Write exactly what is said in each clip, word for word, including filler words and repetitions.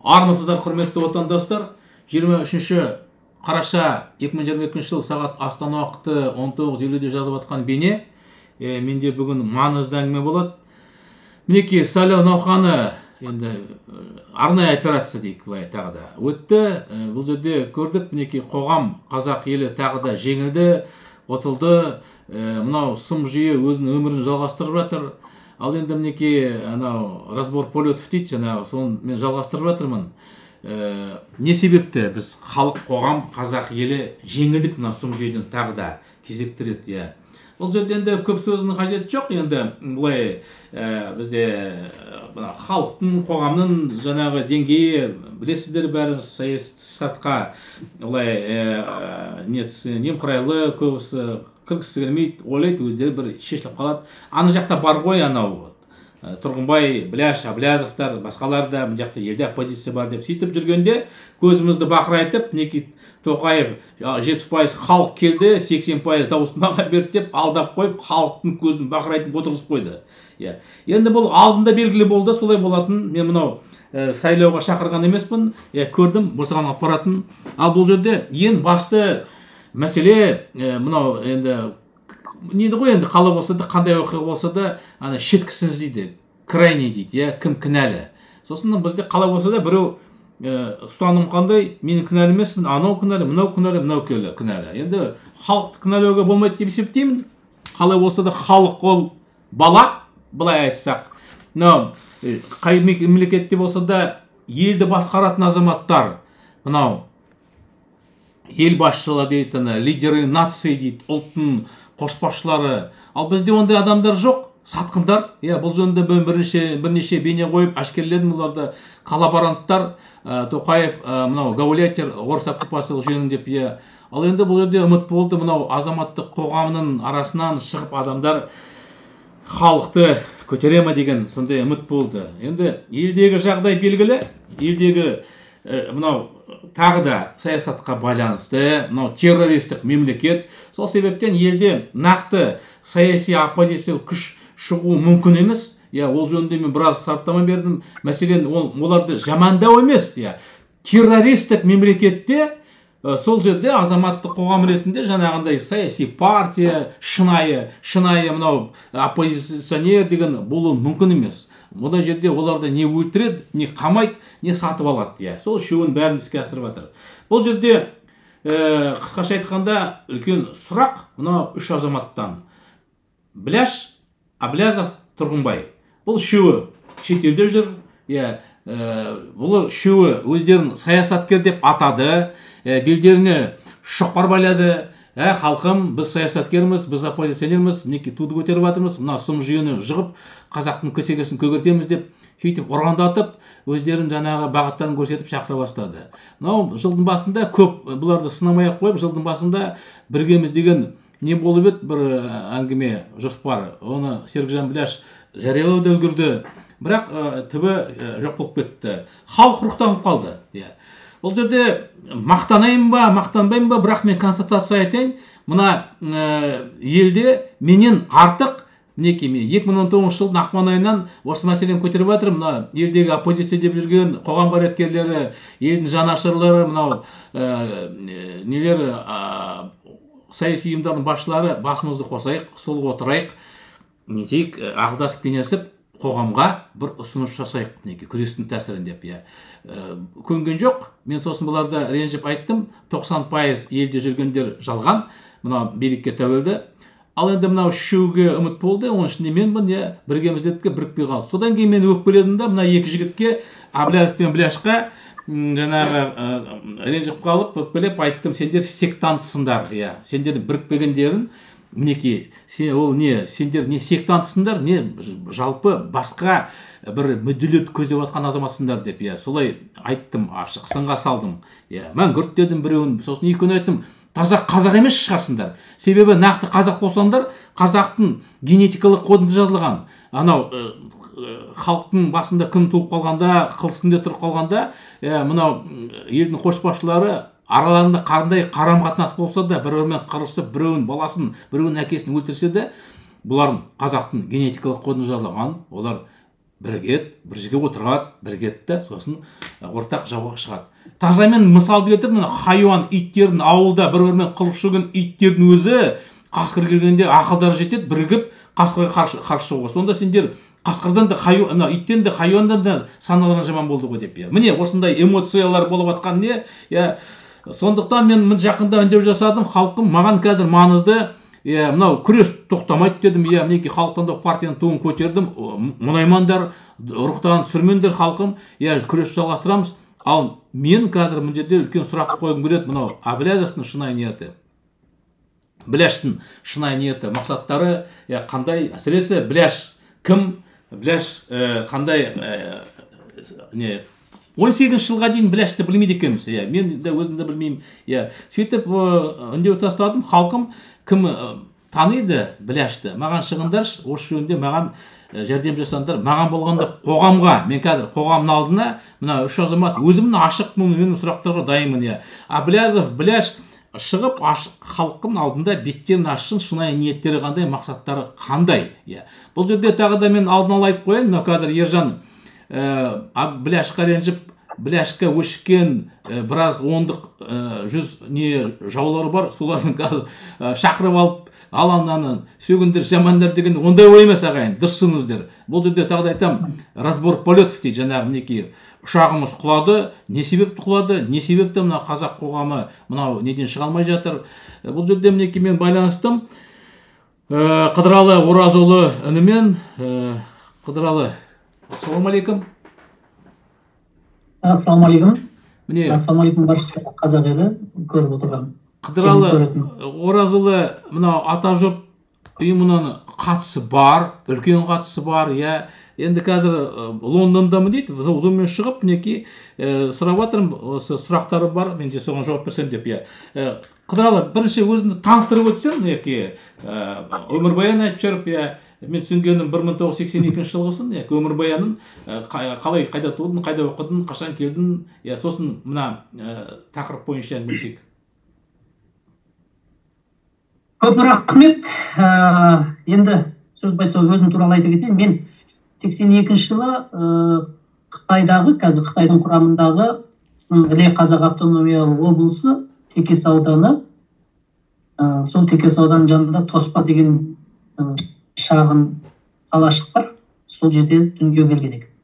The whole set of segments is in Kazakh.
Армысыздар, құрметті отандастар. жиырма үшінші қараша екі мың жиырма екінші жыл сағат Астана уақыты он тоғыз елуде жазып атқан бейне. E, менде бүгін маңызды әңгіме болады. Мінекей сайлау науқаны енді арнайы операция дейік, былай тағы да өтті. Бұл жерде көрдік, мінекей қоғам, қазақ елі тағы да жеңілді, отылды. Мынау сұм жүйе өзінің өмірін жалғастырып жатыр. Ал енді мінекей анау разбор полетов дейді, жаңағы соны мен жалғастырып жатырмын. Ә, не себепті біз халық, қоғам, қазақ елі жеңілдік мына сұм жүйеден тағы да кезекті рет. Иә. Бұл жерде енді көп сөзінің қажеті жоқ. Енді былай ә, бізде мына халықтың, қоғамның жаңағы деңгейі білесіздер бәрі, саясатқа былай ә, немқұрайлы, көбісі кіргісі келмейді, ойлайды, өздері бір шешіліп қалады. Ана жақта бар ғой, анау Тұрғынбай, Біляш, Әблязовтар, басқалар да мына жақта елде оппозиция бар деп сөйтіп жүргенде көзімізді бақырайтып, мінекей Тоқаев жетпіс пайыз халық келді, сексен пайыз дауысын маған берді деп алдап қойып, халықтың көзін бақырайтып отырғызып қойды. Иә. Енді бұл алдында белгілі болды, солай болатын. Мен мынау ә, сайлауға шақырған емеспін, ә, көрдім, босаған аппаратын. Ал бұл жерде ең басты мәселе ә, мынау енді неді ғой, енді қала болса да, қандай оқиға болса да, ана шеткісіз дейді, крайний дейді, иә, кім кінәлі. Сосын бізде қала болса да біреу ә, ұстаным қандай, мен кінәлі емеспін, анау кінәлі, мынау кінәлі, мынау кінәлі. Енді халықты кінәлауға болмайды деп есептеймін. Қала болса да халық ол бала, былай айтсақ. Мынау қай мемлекетте болса да елді басқаратын азаматтар, мынау ел басшылары дейді, лидеры нации дейді, ұлттың қошбасшылары. Ал бізде ондай адамдар жоқ, сатқындар. Иә, бұл жөнінде бірнеше бірнеше бейне қойып ашкерледім, оларды коллаборанттар, ә, Тоқаев, ә, мынау гаулятер, орыс оккупация жөнін деп. Иә. Ал енді бұл жерде үміт болды, мынау азаматтық қоғамның арасынан шығып адамдар халықты көтере ме деген сондай үміт болды. Енді елдегі жағдай белгілі, елдегі ә, мынау тағы да саясатқа байланысты, мынау террористік мемлекет. Сол себептен елде нақты саяси оппозициялық күш шығу мүмкін емес. Я, ол жөнінде мен біраз сараптама бердім. Мәселен, ол оларды жамандау емес. Я, террористік мемлекетте сол жерде азаматтық қоғам ретінде жаңағындай саяси партия, шынайы, шынайы мынау оппозиционер деген болуы мүмкін емес. Мұндай жерде оларды не өлтіреді, не қамайды, не сатып алады. Иә. Сол үшеуін бәрін іске асырып жатыр. Бұл жерде ә, қысқаша айтқанда үлкен сұрақ мына үш азаматтан. Біляш, Әблязов, Тұрғынбай. Бұл үшеуі шетелде жүр. Иә, ә, бұл үшеуі өздерін саясаткер деп атады, ә, белдеріне шоқпар байлады. Ә, халқым, біз саясаткерміз, біз оппозиционерміз, мінекей туды көтеріп жатырмыз, мына сұм жүйені жығып, қазақтың көсегесін көгертеміз деп сөйтіп ұрандатып, өздерін жаңағы бағыттарын көрсетіп шақыра бастады. Мынау жылдың басында көп бұларды сынамай-ақ қойып, жылдың басында біргеміз деген не болып еді, бір әңгіме жоспар. Оны Серікжан Біляш жариялауды үлгерді. Бірақ ә, түбі ә, жоқ болып кетті. Халық рухтанып қалды. Иә. Бұл жерде мақтанайын ба, мақтанбайын ба, бірақ мен констатация айтайын. Мына ә, елде менен артық, мінекей мен екі мың он тоғызыншы жылдың ақпан айынан осы мәселені көтеріп жатырмын. Мына елдегі оппозиция деп жүрген қоғам қайраткерлері, елдің жанашырлары, мынау ә, нелер ә, саяси ұйымдардың басшылары басымызды қосайық, сол отырайық, не дейік, ақылдасып кеңесіп қоғамға бір ұсыныс жасайық, мінекей күрестің тәсілін деп. Иә. Көнген жоқ. Мен сосын бұларды ренжіп айттым. тоқсан пайыз елде жүргендер жалған, мына билікке тәуелді. Ал енді мынау үшеуге үміт болды, оның ішінде менмін, иә, біргеміздетке бірікпей қалды. Содан кейін мен өкпеледім да, мына екі жігітке, Әблязов пен Біляшқа жаңағы ренжіп қалып, өкпелеп айттым, сендер сектантсыңдар. Иә, сендер бірікпегендерін, мінекей, сен ол не, сендер не сектантсыңдар, не жалпы басқа бір мүдделерді көздеп жатқан азаматсыңдар деп. Иә, солай айттым, ашық, сынға салдым. Иә, мәңгүрт дедім біреуін, сосын екеуін айттым, таза қазақ емес шығарсыңдар. Себебі нақты қазақ болсаңдар, қазақтың генетикалық кодында жазылған. Анау халықтың басында кім туып қалғанда, қылысында тұрып қалғанда, мынау елдің қошбасшылары араларында қандай қарым-қатынас болса да, біреумен қырылысып, біреуін баласын, біреуін әкесін өлтірсе де, бұлардың қазақтың генетикалық кодын жазылған, олар бірігеді, бір жерге отырады, бірігеді да сосын ортақ жауға шығады. Тазамен мысал келтіріп, мына хайуан иттердің ауылда бір-бірімен қырқысып жүрген иттердің өзі қасқыр келгенде ақылдары жетеді, бірігіп қасқырға қарсы қарсы шығуға. Сонда сендер қасқырдан да хайуан, мына иттен де хайуандан да саналарың жаман болды ғой деп. Міне осындай эмоциялар болып жатқан не? Я сондықтан мен жақында үндеу жасадым, халқым маған қазір маңызды. Е, мынау күрес тоқтамайды дедім. Е, мінекей халықтан да партияның туын көтердім. Мұнаймандар, рухтан түсірмеңдер халқым. Е, күрес жалғастырамыз. Ал мен қазір мына жерде үлкен сұрақ қойғым келеді. Мынау Әблязовтың шынайы ниеті, Біляштың шынайы ниеті, мақсаттары қандай? Әсіресе Біляш кім? Біляш қандай не? он сегізінші жылға дейін Біляшты білмейді екенбіз. Мен де өзім де білмеймін. Сөйтіп үндеу тастадым. Халқым кім таниды Біляшты? Маған шығындаршы, осы жөнінде маған жәрдем жасаңдар. Маған болғанда қоғамға, мен қазір қоғамның алдына мына үш азамат өзімнің ашықпын, менің сұрақтарға дайынмын. Әблязов, Біляш шығып ашық халықтың алдында беттерін ашсын, шынайы ниеттері қандай, мақсаттары қандай. Бұл жерде тағы да мен алдын ала айтып қояйын. Мына қазір Ержан Біляшқа ренжіп, Біляшқа өшіккен біраз ондық жүз не жаулары бар, солардың шақырып алып алаңнан сөгіндер, жамандар деген ондай ой емес ағайын, дұрысыңыздар. Бұл жерде тағы да айтам, разбор полетов дейді, жаңағы мінекей ұшағымыз құлады, не себепті құлады, не себепті мына қазақ қоғамы мынау неден шыға алмай жатыр. Бұл жерде мінекей мен байланыстым Қыдыралы Оразұлы үнімен. Қыдыралы, ассалаумағалейкум. Ассалаумағалейкум. Міне ассалаумағалейкум барша қазақ елі көріп отырған. Қыдыралы Оразұлы мынау Атажұрт ұйымының қатысы бар, үлкен қатысы бар. Я енді қазір Лондондамын дейді, зауылмен шығып мінекей сұрап жатырмын, осы сұрақтары бар, мен де соған жауап берсем деп. Қыдыралы, бірінші өзіңді таныстырып өтсең, мінекей өмірбаян айтып жүріп, мен түсінгенім бір мың тоғыз жүз сексен екінші жылғысын, өмірбаянын қалай, қайда тудың, қайда оқыдың, қашан келдің, сосын мына тақырып бойынша әңгімелесейік. Көп рахмет. Енді сөз байсау өзім туралы айта кетейін. Мен сексен екінші жылы Қытайдағы, қазір Қытайдың құрамындағы Іле Қазақ автономиялы облысы Текес ауданы, сол Текес ауданының жанында Тоспа деген шағын қалашық бар. Сол жерде дүниеге келген екен.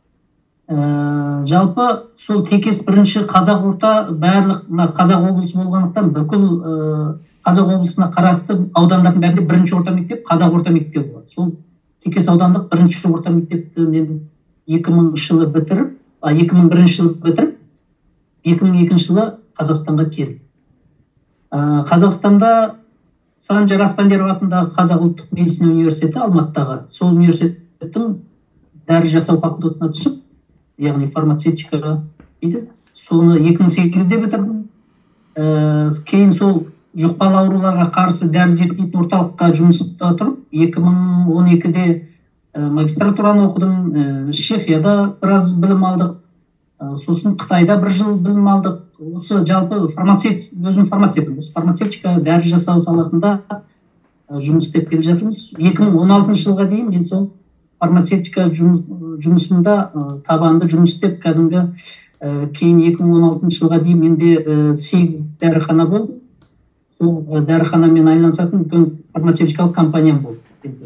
Жалпы сол Текес бірінші қазақ орта, барлық қазақ облысы болғандықтан бүкіл қазақ облысына қарасты аудандардың бәрінде бірінші орта мектеп қазақ орта мектебі болады. Сол Текес аудандық бірінші орта мектепті мен екі мыңыншы жылы бітіріп, екі мың бірінші жылы бітіріп, екі мың екінші жылы Қазақстанға келдім. Қазақстанда Санжар Аспандияров атындағы Қазақ ұлттық медицина университеті Алматыдағы, сол университеттің дәрі жасау факультетіне түсіп, яғни фармацевтикаға дейді. Соны екі мың сегізде бітірдім. Кейін сол жұқпалы ауруларға қарсы дәрі зерттейтін орталыққа жұмыста тұрып, екі мың он екіде магистратураны оқыдым. Чехияда біраз білім алдық. Сосын Қытайда бір жыл білім алдық. Осы жалпы фармацевт, өзім фармацевтпін. Фармацевтика, дәрі жасау саласында жұмыс істеп келе жатырмыз. екі мың он алтыншы жылға дейін мен сол фармацевтика жұмысында табанды жұмыс істеп, кәдімгі кейін екі мың он алтыншы жылға дейін менде сегіз дәріхана болды. Сол дәріханамен айналысатын үлкен фармацевтикалық компаниям болды.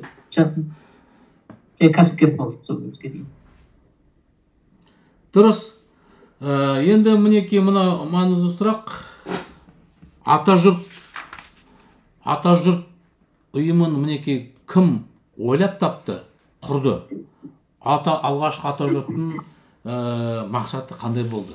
Кәсіпкер болды сол кезге дейін. Дұрыс. Енді мінекей мына маңызды сұрақ. Атажұрт Атажұрт ұйымын мінекей кім ойлап тапты, құрды? Алғашқы Атажұрттың мақсаты қандай болды?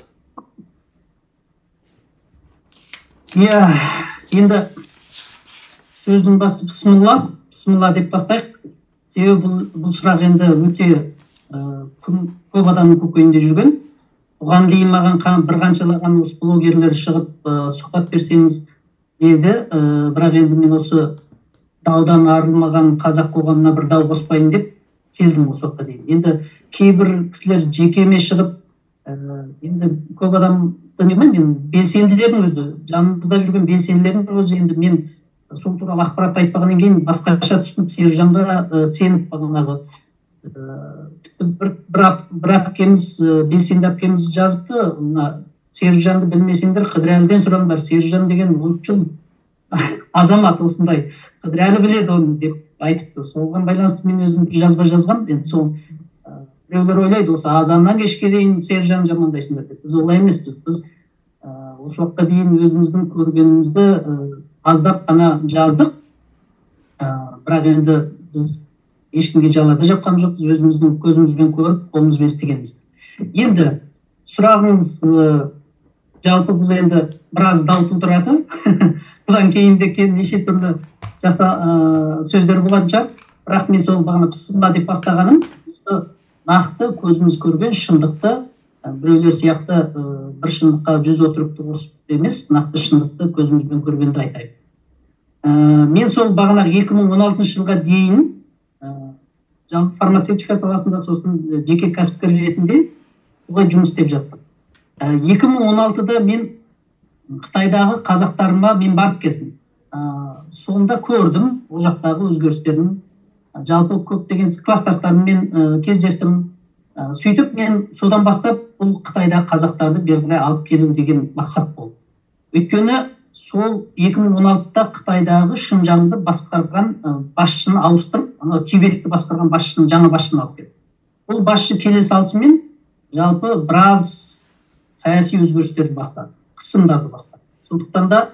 Иә, енді сөздің басты бісмілла, бісмілла деп бастайық. Себебі бұл сұрақ енді өте көп адамның көкейінде жүрген. Оған дейін маған бір қаншалаған осы блогерлер шығып сұхбат берсеңіз деді. Бірақ енді мен осы даудан арылмаған қазақ қоғамына бір дау қоспайын деп келдім осы уақытқа дейін. Енді кейбір кісілер жекеме шығып, енді көп адамды немайым, мен белсенділердің өзі, жанымызда жүрген белсенділердің өзі, енді мен сол туралы ақпарат айтпағаннан кейін басқаша түсініп, Сержанға сеніп бағанағы бір әпкеміз, белсенді әпкеміз жазыпты, мына Серікжанды білмесеңдер, Қыдырәліден сұраңдар. Серікжан деген ұлтшыл азамат, осындай Қыдырәлі біледі оны деп айтыпты. Соған байланысты мен өзім жазба жазғам. Енді сол біреулер ойлайды, осы азаннан кешке дейін Серікжан жамандайсыңдар деп. Біз олай емеспіз. Біз осы уақытқа дейін өзіміздің көргенімізді аздап қана жаздық. Бірақ енді біз ешкімге жалада жапқан жоқпыз, өзіміздің көзімізбен көріп, қолымызбен естігенбіз. Енді сұрағыңыз жалпы бұл енді біраз дау тудырады. Бұдан кейін де неше түрлі жаса сөздер болған шығар. Бірақ мен сол бағана пысықла деп бастағаным, нақты көзіміз көрген шындықты, біреулер сияқты бір шындыққа жүз отырып тұрып емес, нақты шындықты көзімізбен көргенді айтайын. Мен сол бағана екі мың он алтыншы жылға дейін жалпы фармацевтика саласында, сосын жеке кәсіпкер ретінде олай жұмыс істеп жаттым. екі мың он алтыда мен Қытайдағы қазақтарыма мен барып кеттім. Сонда көрдім ол жақтағы өзгерістерін. Жалпы көптеген класстастарыммен кездестім. Сөйтіп мен содан бастап бұл Қытайдағы қазақтарды белгілі алып келу деген мақсат болды. Өйткені сол екі мың он алтыда Қытайдағы Шыңжаңды басқарған басшыны ауыстырып, ана Тибетті басқарған басшыны, жаңа басшыны алып келді. Бұл басшы келе салысымен жалпы біраз саяси өзгерістерді бастады, қысымдарды бастады. Сондықтан да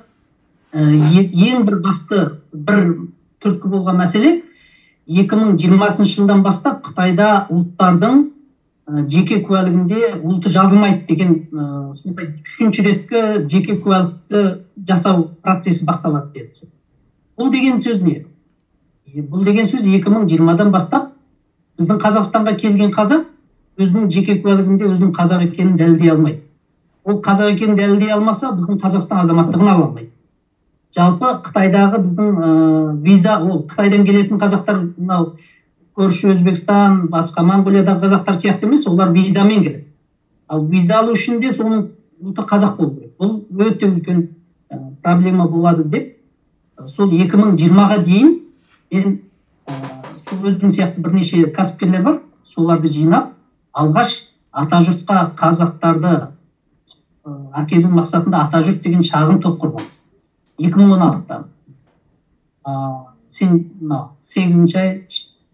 ең бір басты бір түрткі болған мәселе екі мың жиырмасыншы жылдан бастап Қытайда ұлттардың жеке куәлігінде ұлты жазылмайды деген үшінші реткі жеке куәлікті жасау процесі басталады деді. Бұл деген сөз не? Бұл деген сөз екі мың жиырмадан бастап біздің Қазақстанға келген қазақ өзінің жеке куәлігінде өзінің қазақ екенін дәлелдей алмайды. Ол қазақ екенін дәлелдей алмаса, біздің Қазақстан азаматтығын ала алмайды. Жалпы Қытайдағы біздің виза, ол Қытайдан келетін қазақтар, мынау көрші Өзбекстан, басқа Монғолиядағы қазақтар сияқты емес, олар визамен келеді. Ал виза алу үшін де соның ұлты қазақ болу керек. Бұл өте үлкен проблема болады деп, сол екі мың жиырмаға дейін мен өзім сияқты бірнеше кәсіпкерлер бар, соларды жинап, алғаш атажұртқа қазақтарды әкелу мақсатында атажұрт деген шағын топ құрғанбыз. екі мың он алтыда. Сен сегізінші ай,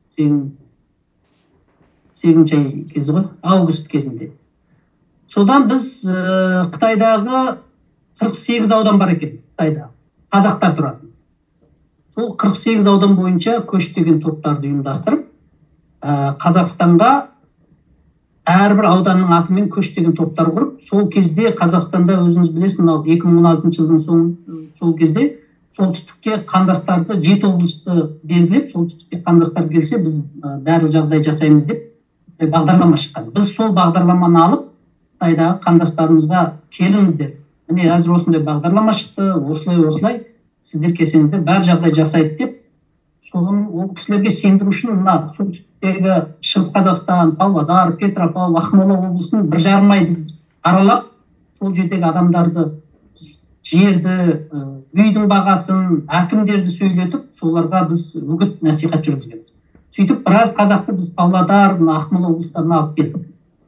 сегізінші ай кезі ғой, август кезінде. Содан біз Қытайдағы қырық сегіз аудан бар екен, Қытайда. Қазақтар тұратын. Сол қырық сегіз аудан бойынша көштеген топтарды ұйымдастырып, Қазақстанға әрбір ауданның атымен көштеген топтар құрып, сол кезде Қазақстанда өзіңіз білесін, екі мың он алтыншы жылдың сол кезде солтүстікке қандастарды, жеті облысты белгілеп, солтүстікке қандастар келсе, біз бәрі жағдай жасаймыз деп бағдарлама шыққан. Біз сол бағдарламаны алып, Қытайдағы қандастарымызға келіңіздер. Міне әзір осындай бағдарлама шықты, осылай-осылай, сіздер келсеңіздер бәр жағдай жасайды деп, соның ол кісілерге сендіру үшін мына солтүстіктегі Шығыс Қазақстан, Павлодар, Петропавл, Ақмола облысын бір жарым ай біз аралап, сол жердегі адамдарды, жерді, үйдің бағасын, әкімдерді сөйлетіп, соларға біз үгіт насихат жүргіземіз. Сөйтіп біраз қазақты біз Павлодар, Ақмола облыстарына алып келдік.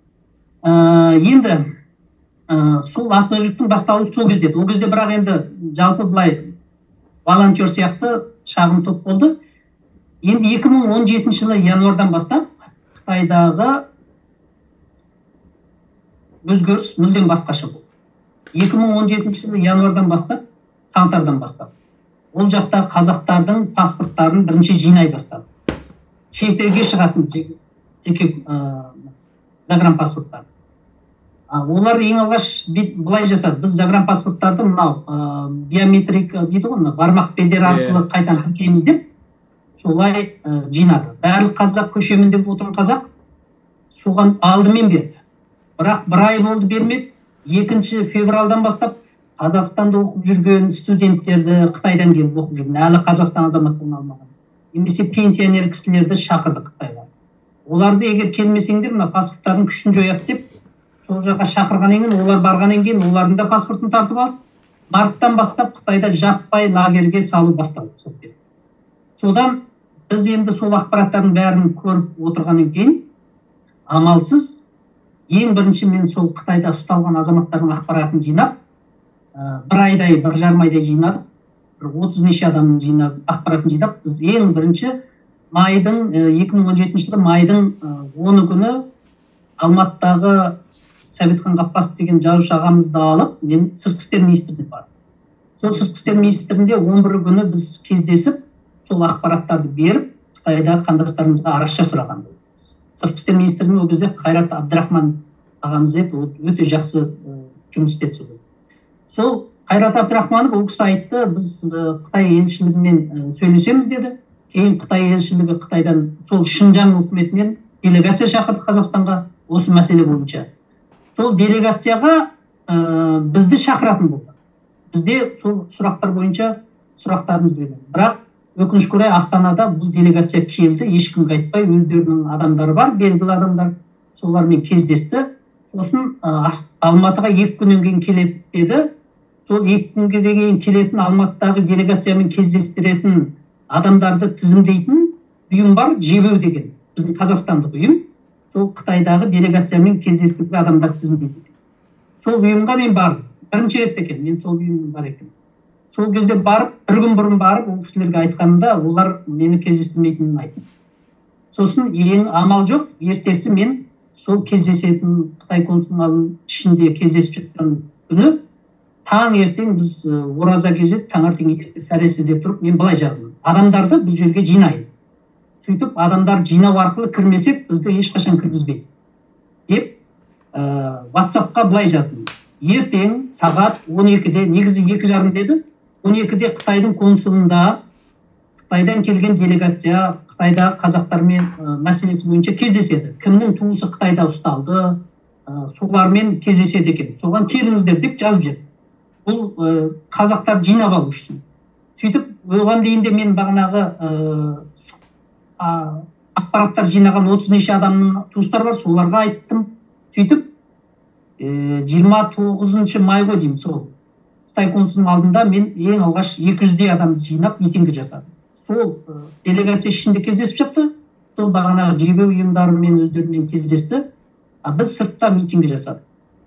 Енді сол атажұрттың басталуы сол кезде. Ол кезде бірақ енді жалпы былай волонтер сияқты шағын топ болды. Енді екі мың он жетінші жылы январдан бастап Қытайдағы өзгеріс мүлдем басқаша болды. екі мың он жетінші жылы январдан бастап, қаңтардан бастап, ол жақта қазақтардың паспорттарын бірінші жинай бастады. Шетелге шығатын жеке загранпаспорттар. Олар ең алғаш былай жасады. Біз загранпаспорттарды мынау биометрик дейді ғой, бармақ белдері арқылы қайтадан тіркейміз деп, солай жинады. Барлық қазақ көшемін деп отырған қазақ соған алдымен берді. Бірақ бір ай болды бермеді. екінші февралдан бастап Қазақстанда оқып жүрген студенттерді, Қытайдан келіп оқып жүрген, әлі Қазақстан азаматтығын алмаған, немесе пенсионер кісілерді шақырды Қытайға. Оларды егер келмесеңдер, мына паспорттардың күшін жояды деп, сол жаққа шақырғаннан кейін, олар барғаннан кейін, олардың да паспортын тартып алды. Марттан бастап Қытайда жаппай лагерге салу басталды. Содан біз енді сол ақпараттардың бәрін көріп отырғаннан кейін, амалсыз ең бірінші мен сол Қытайда ұсталған азаматтардың ақпаратын жинап, бір айдай, бір жарым айдай жинадық, бір отыз неше адамның жинап, ақпаратын жинап, біз ең бірінші майдың, екі мың он жетінші жылы майдың оны күні Алматыдағы Сәбитхан Ғаппасов деген жазушы ағамызды алып, мен сыртқы істер министріне бардым. Сол сыртқы істер министрінде он бірі күні біз кездесіп, сол ақпараттарды беріп, Қытайдағы қандастарымызға арақша сұраған. Сыртқы істер министрінің ол кезде Қайрат Абдрахман ағамыз еді, өте жақсы жұмыс істеді сол. Сол Қайрат Абдрахманов ол кісі айтты, біз Қытай елшілігімен сөйлесеміз деді. Кейін Қытай елшілігі Қытайдан сол Шинжаң үкіметінен делегация шақырды Қазақстанға осы мәселе бойынша. Сол делегацияға бізді шақыратын болды. Бізде сол сұрақтар бойынша сұрақтарымыз берген. Бірақ өкінішке орай Астанада бұл делегация келді, ешкімге айтпай, өздерінің адамдары бар, белгілі адамдар, солармен кездесті. Сосын Алматыға екі күннен кейін келеді деді. Сол екі күнге кейін келетін Алматыдағы делегациямен кездестіретін адамдарды тізімдейтін ұйым бар, Жебеу деген, біздің қазақстандық ұйым. Сол Қытайдағы делегациямен кездестірген адамдар тізімдейді. Сол ұйымға мен бардым. Бірінші рет екен, мен сол ұйымның бар екен. Сол кезде барып, бір күн бұрын барып, ол кісілерге айтқанында, олар мені кездестірмейтінін айтты. Сосын ең амал жоқ, ертесі мен сол кездесетін Қытай консулының ішінде кездесіп жатқан күні, таң ертең біз ораза кезет, таңертең сәресіде тұрып, мен былай жаздым. Адамдарды бұл жерге жинайын. Сөйтіп, адамдар жинау арқылы кірмесек, бізді ешқашан кіргізбейді. Деп, WhatsApp-қа былай жаздым. Ертең сағат он екіде, негізі екі жарым деді, он екіде Қытайдың консулында, Қытайдан келген делегация, Қытайда қазақтармен мәселесі бойынша кездеседі. Кімнің туысы Қытайда ұсталды, солармен кездеседі екен. Соған келіңіздер деп жазып жіберді. Бұл қазақтар жинап алу үшін. Сөйтіп, оған дейін де мен бағанағы ақпараттар жинаған отыз неше адамның туыстары бар, соларға айттым. Сөйтіп, жиырма тоғызыншы май ғой деймін, сол Қытай консулының алдында мен ең алғаш екі жүздей адамды жинап митингі жасадым. Сол делегация ішінде кездесіп жатты, сол бағанағы Жебеу ұйымдарымен өздерімен кездесті, біз сыртта митингі жасадық.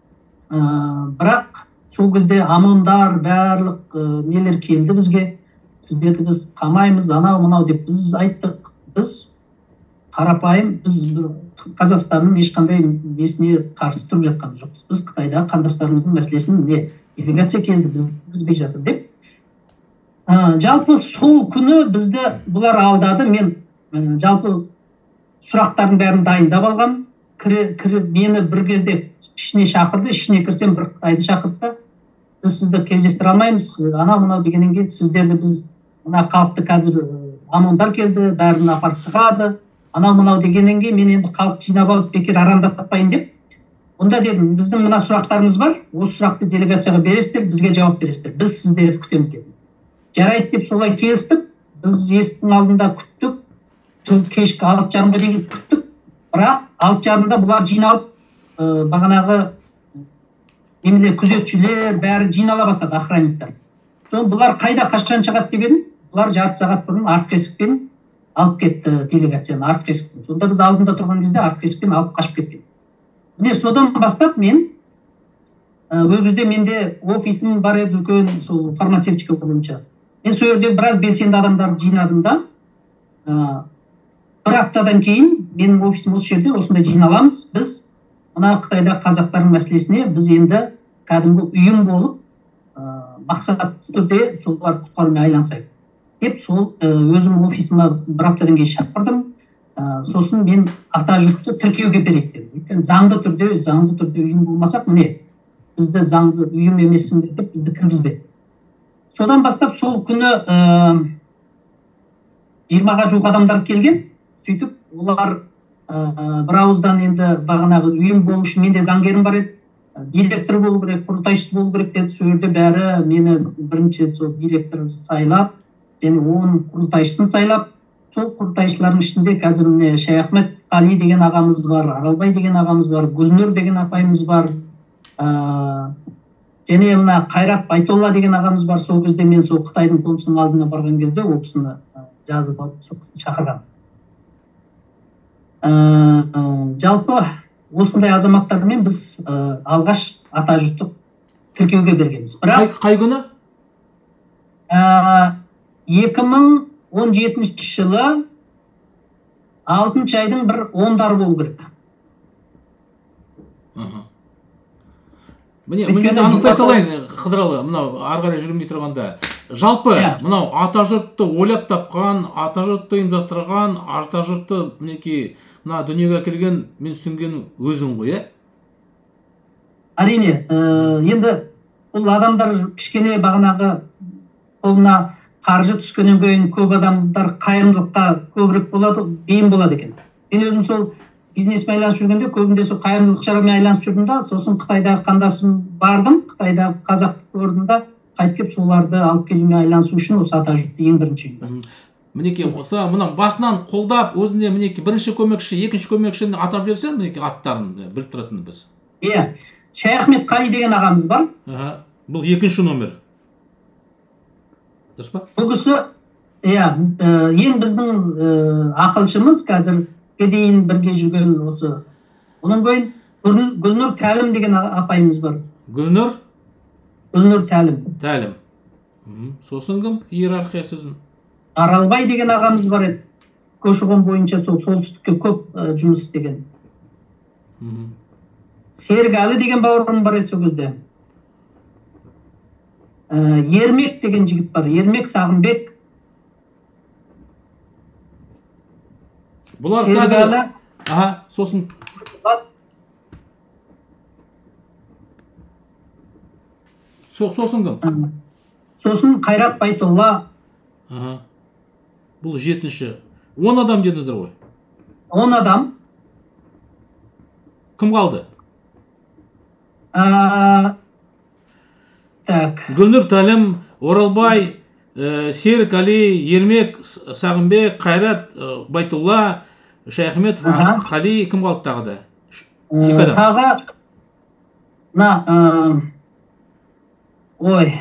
Бірақ сол кезде амандар, барлық нелер келді бізге, сіздерді біз қамаймыз, анау мынау деп біз айттық. Біз қарапайым, біз Қазақстанның ешқандай несіне қарсы тұрып жатқан жоқпыз. Біз Қытайдағы қандастарымыздың мәселесін не делегация келді, біз бізбей жатыр деп. Жалпы сол күні бізді бұлар алдады. Мен жалпы сұрақтардың бәрін дайындап алғам. Мені бір кезде ішіне шақырды, ішіне кірсем бір Қытайды шақырды. Біз сізді кездестіре алмаймыз, анау мынау дегеннен кейін сіздерді біз мына халықты қазір амандар келді, бәрін апарып тығады. Анау мынау дегеннен кейін мен енді халықты жинап алып бекер арандатпайын деп. Онда дедім, біздің мына сұрақтарымыз бар, осы сұрақты делегацияға бересіздер, бізге жауап бересіздер. Біз сіздерді күтеміз дедім. Жарайды деп солай келістік. Біз есіктің алдында күттік. Кешкі алты жарымға дейін күттік. Бірақ алты жарымда бұлар жиналып, бағанағы немелер күзетшілер бәрі жинала бастады, охранниктар. Соң бұлар қайда қашан шығады деп едім. Бұлар жарты сағат бұрын артқы есікпен алып кетті делегацияны, артқы есікпен. Сонда біз алдында тұрған кезде артқы есікпен алып қашып кеткен. Міне содан бастап мен, ол кезде менде офисім бар еді үлкен, сол фармацевтика бойынша. Мен сол жерде біраз белсенді адамдар жинадым да. Бір аптадан кейін менің офисім осы жерде, осында жиналамыз. Біз мына Қытайда қазақтардың мәселесіне біз енді кәдімгі ұйым болып, мақсатты түрде солар құтқарумен айлансайық деп, сол өзім офисіме бір аптадан кейін шақырдым. Сосын мен Атажұртты тіркеуге берейік дедім. Өйткені заңды түрде, заңды түрде ұйым болмасақ, міне, бізді заңды ұйым емессіңдер деп бізді кіргізбеді. Содан бастап сол күні жиырмаға жуық адамдар келген. Сөйтіп, олар бір ауыздан енді бағанағы ұйым болу үшін менде заңгерім бар еді. Директор болу керек, құрылтайшысы болу керек деді. Сол жерде бәрі мені бірінші сол директор сайлап, және оның құрылтайшысын сайлап, сол құрылтайшылардың ішінде қазір міне Шаяхмет Али деген ағамыз бар, Аралбай деген ағамыз бар, Гүлнұр деген апайымыз бар, және мына Қайрат Байтолла деген ағамыз бар. Сол кезде мен сол Қытайдың консулының алдына барған кезде ол кісіні жазып алып шақырған. жалпы осындай азаматтармен біз алғаш атажұрттық тіркеуге бергенбіз. Бірақ қай күні? екі мың он жетінші жылы алтыншы айдың бір ондары болу керек. Міне, міне анықтай салайын, Қыдыралы, мынау ары қарай жүрмей тұрғанда. Жалпы, мынау атажұртты ойлап тапқан, атажұртты ұйымдастырған, атажұртты мінекей мына дүниеге әкелген, мен түсінген өзің ғой, е? Әрине, енді бұл адамдар кішкене бағанағы қолына қаржы түскеннен кейін көп адамдар қайырымдылыққа көбірек болады, бейім болады екен. Мен өзім сол бизнеспен айланысып жүргенде көбінде сол қайырымдылық шаруамен айланысып жүрдім да, сосын Қытайдағы қандасым бардым, Қытайдағы қазақты көрдім да, қайтып келіп соларды алып келумен айланысу үшін осы атажұртты ең бірінші ұйымдастырдым. Мінекей, осы мына басынан қолдап, өзіне мінекей бірінші көмекші, екінші көмекшіні атап жіберсең, мінекей аттарын біліп тұратын біз. Иә, Шайахмет Қали деген ағамыз бар. Бұл екінші номер. Дұрыс па? Бұл кісі, иә, ең біздің ақылшымыз, қазірге дейін бірге жүрген осы. Оның кейін Гүлнұр Тәлім деген апайымыз бар. Гүлнұр? Гүлнұр Тәлім. Тәлім. Сосын кім? Иерархия сіздің? Аралбай деген ағамыз бар еді. Көші-қон бойынша сол солтүстікке көп жұмыс істеген. Серікәлі деген бауырым бар еді сол кезде. Ермек деген жігіт бар. Ермек Сағынбек. Бұлар қазір... Аха, сосын... Сосын кім? Сосын Қайрат Байтолла. Бұл жетінші. Он адам дедіңіздер ғой? Он адам. Кім қалды? Так. Гүлнұр Тәлім, Оралбай, Серік Али, Ермек Сағынбек, Қайрат Байтолла, Шайахмет Қали, кім қалды тағы да? Тағы, на, ой.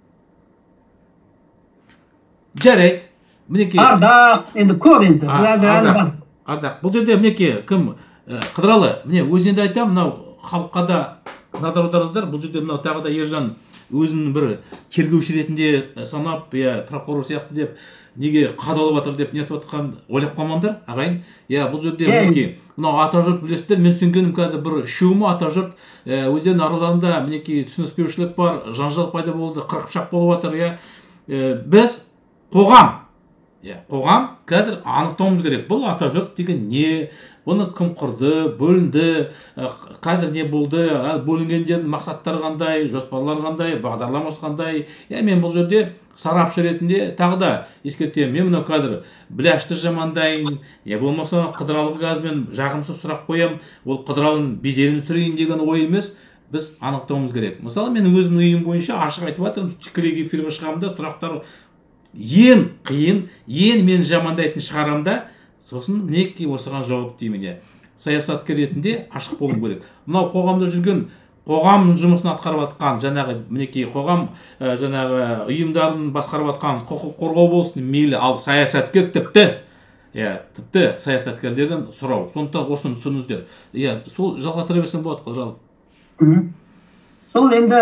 Жарайды. Ардақ, енді көп енді. Ардақ. Бұл жерде мінеке, кім? Қыдыралы, міне өзінен де айтам, мынау халыққа да назар аударыңыздар. Бұл жерде мынау тағы да Ержан өзінің бір тергеуші ретінде санап, прокурор сияқты деп, неге қадалып жатыр деп нетіп жатқан ойлап қалмаңдар, ағайын. Иә, бұл жерде мінеке, мынау атажұрт білесіздер, мен түсінгенім қазір бір үшеуі атажұрт, өздерінің араларында мінеке түсініспеушілік бар, жанжал пайда болды, қырық пышақ болып жатыр, иә. Біз қоғам, қоғам қазір анықтауымыз керек. Бұл атажұрт деген не, бұны кім құрды, бөлінді, қазір не болды, бөлінгендердің мақсаттары қандай, жоспарлар қандай, бағдарламасы қандай. Мен бұл жерде сарапшы ретінде тағы да ескертемін. Мен мынау қазір Біляшты жамандайын, я болмаса Қыдыралы газбен жағымсыз сұрақ қоям, ол Қыдыралының беделін түсірейін деген ой емес. Біз анықтауымыз керек. Мысалы, мен өзімнің үйім бойынша ашық айтып жатырмын, тікелей эфирге шығамын да, сұрақтар ең қиын, ең мен жамандайтын шығарамда, сосын мінекей осыған жауап деймін. Саясаткер ретінде ашық болу керек. Мынау қоғамда жүрген, қоғамның жұмысын атқарып жатқан, жаңағы мінекей қоғам жаңағы ұйымдарын басқарып жатқан құқық қорғау болсын, мейлі, ал саясаткер тіпті, тіпті саясаткерлерден сұрау. Сондықтан осыны түсініңіздер. Сол жалғастыра берсем болады, Қыдыралы. Сол енді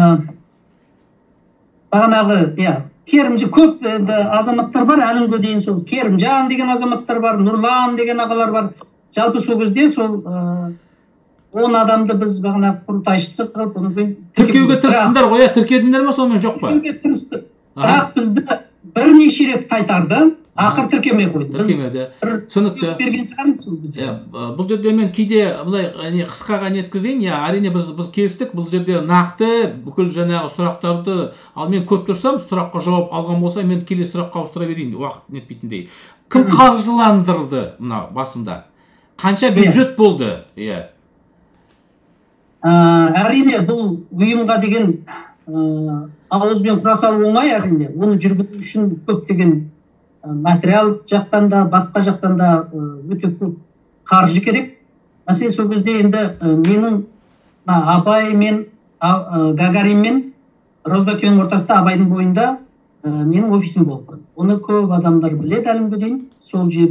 бағанағы, иә, Керімжі көп азаматтар бар, әліңгі дейін сол Керімжан деген азаматтар бар, Нұрлан деген ағалар бар. Жалпы сол кезде сол он адамды біз бағана құрылтайшысы қылып, оның кейін... Тіркеуге тырыстыңдар ғой, тіркедіңдер ме, сонымен жоқ па? Тіркеуге тырысты. Бірақ бізді бірнеше рет қайтарды, ақыр тіркемей қойды. Тіркемеді, түсінікті. Бұл жерде мен кейде қысқаға неткізейін, әрине біз келістік, бұл жерде нақты бүкіл жаңағы сұрақтарды, ал мен көп тұрсам, сұраққа жауап алған болса, мен келесі сұраққа ауыстыра берейін, уақыт нетпейтіндей. Кім қаржыландырды мына басында? Қанша бюджет болды? Әрине бұл ұйымға деген ауызбен құра салу оңай, әрине. Оны жүргізу үшін көптеген материал жақтан да, басқа жақтан да өте көп қаржы керек. Мәселен, сол кезде енді менің Абай мен Гагарин мен Розбакенің ортасында Абайдың бойында менің офисім болды. Оны көп адамдар біледі әлімге дейін. Сол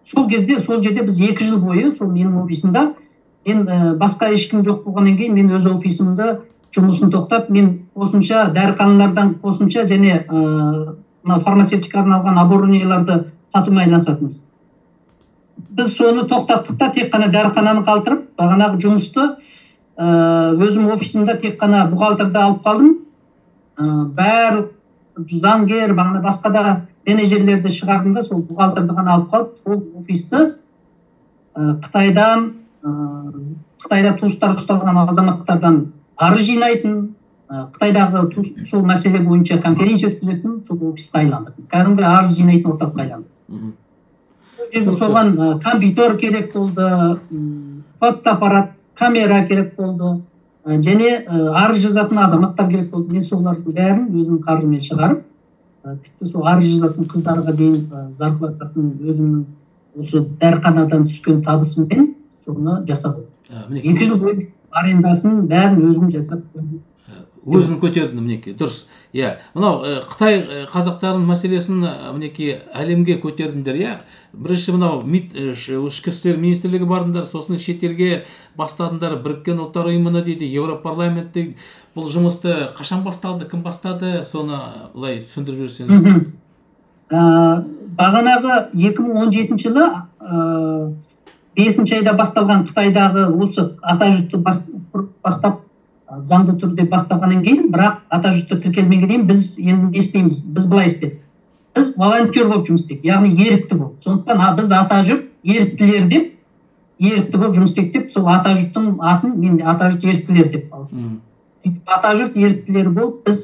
сол кезде сол жерде біз екі жыл бойы сол менің офисымда мен ә, басқа ешкім жоқ болғаннан кейін мен өз офисымды жұмысын тоқтап мен қосымша дәріханалардан қосымша және мына фармацевтика арналған оборудованияларды сатумен айналысатынбыз. Біз соны тоқтаттық та тек қана дәріхананы қалдырып, бағанағы жұмысты өзім офисымда тек қана бухгалтерді алып қалдым. Бәр заңгер, бағана басқа да менеджерлерді шығардым да, сол бухгалтерді ғана алып қалып, сол офисті Қытайдан, Қытайда туыстар ұсталған азаматтардан арыз жинайтын, Қытайдағы сол мәселе бойынша конференция өткізетін сол офисті айландық. Кәдімгі арыз жинайтын орталық айландық. Соған компьютер керек болды, фотоаппарат, камера керек болды, және арыз жазатын азаматтар керек болды. Мен солардың бәрін өзім қаржымен шығарып, тіпті сол арыз жазатын қыздарға дейін зарплатасын өзімнің осы дәріханадан түскен табысыммен соны жасап отыр. Екі жыл бойы арендасын бәрін өзім жасап өзін көтерді, мінекей, дұрыс. Иә, мынау Қытай қазақтарының мәселесін мінекей әлемге көтердіңдер, иә. Бірінші мынау ішкі істер министрлігі бардыңдар, сосын шетелге бастадыңдар, Біріккен ұлттар ұйымына дейді, Еуропарламентте. Бұл жұмысты қашан басталды, кім бастады, соны былай түсіндіріп жіберсең. Бағанағы екі мың он жетінші жылы бесінші айда басталған Қытайдағы осы атажұртты бастап заңды түрде бастағаннан кейін, бірақ атажұртты тіркелмеген кейін біз енді не істейміз? Біз былай істедік. Біз волонтер болып жұмыс істедік, яғни ерікті болып. Сондықтан біз атажұрт еріктілер деп, ерікті болып жұмыс істедік деп, сол атажұрттың атын мен атажұрт еріктілер деп алдым. Атажұрт еріктілер болып біз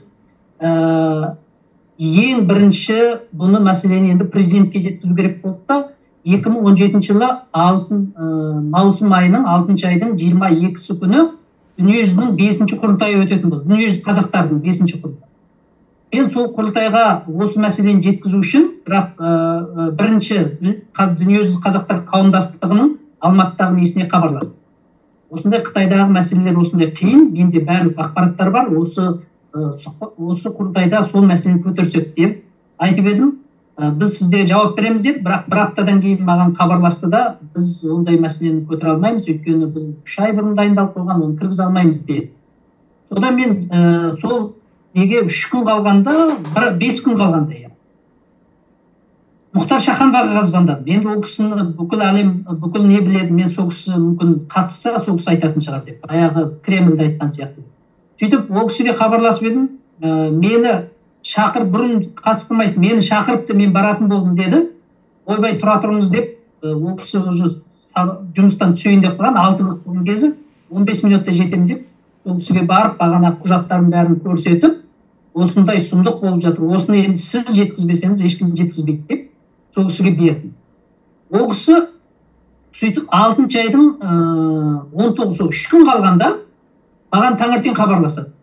ең бірінші бұны мәселені енді президентке жеткізу керек болды да, екі мың он жетінші жылы маусым айының алтыншы айдың жиырма екісі күні дүниежүзінің бесінші құрылтайы өтетін болды. Дүниежүзі қазақтардың бесінші құрылтайы. Мен сол құрылтайға осы мәселені жеткізу үшін, бірақ бірінші дүниежүзі қазақтар қауымдастығының Алматыдағы несіне хабарластым. Осындай Қытайдағы мәселелер осындай қиын, менде барлық ақпараттар бар, осы осы құрылтайда сол мәселені көтерсек деп айтып едім. Біз сізде жауап береміз деді, бірақ бір аптадан кейін маған хабарласты да, біз ондай мәселені көтере алмаймыз, өйткені бұл үш ай бұрын дайындалып қойған, оны кіргізе алмаймыз деді. Содан мен сол неге үш күн қалғанда, бес күн қалғанда, Мұхтар Шаханбайға звондадым. Енді ол кісіні бүкіл әлем, бүкіл не біледі, мен сол кісі мүмкін қатысса, сол кісі айтатын шығар деп, аяғы Кремльді айтқан сияқты. Сөйтіп, ол кісіге хабарласып едім, мені шақыр, бұрын қатыстырмайды, мені шақырыпты, мен баратын болдым деді. Ойбай, тұра тұрыңыз деп, ол кісі жұмыстан түсейін деп қалған, алты болған кезі, он бес минутта жетемін деп, ол кісіге барып, бағана құжаттарын бәрін көрсетіп, осындай сұмдық болып жатыр, осыны енді сіз жеткізбесеңіз, ешкім жеткізбейді деп, сол кісіге бердім. Ол кісі сөйтіп алтыншы айдың он тоғызы үш күн қалғанда маған таңертең хабарласады.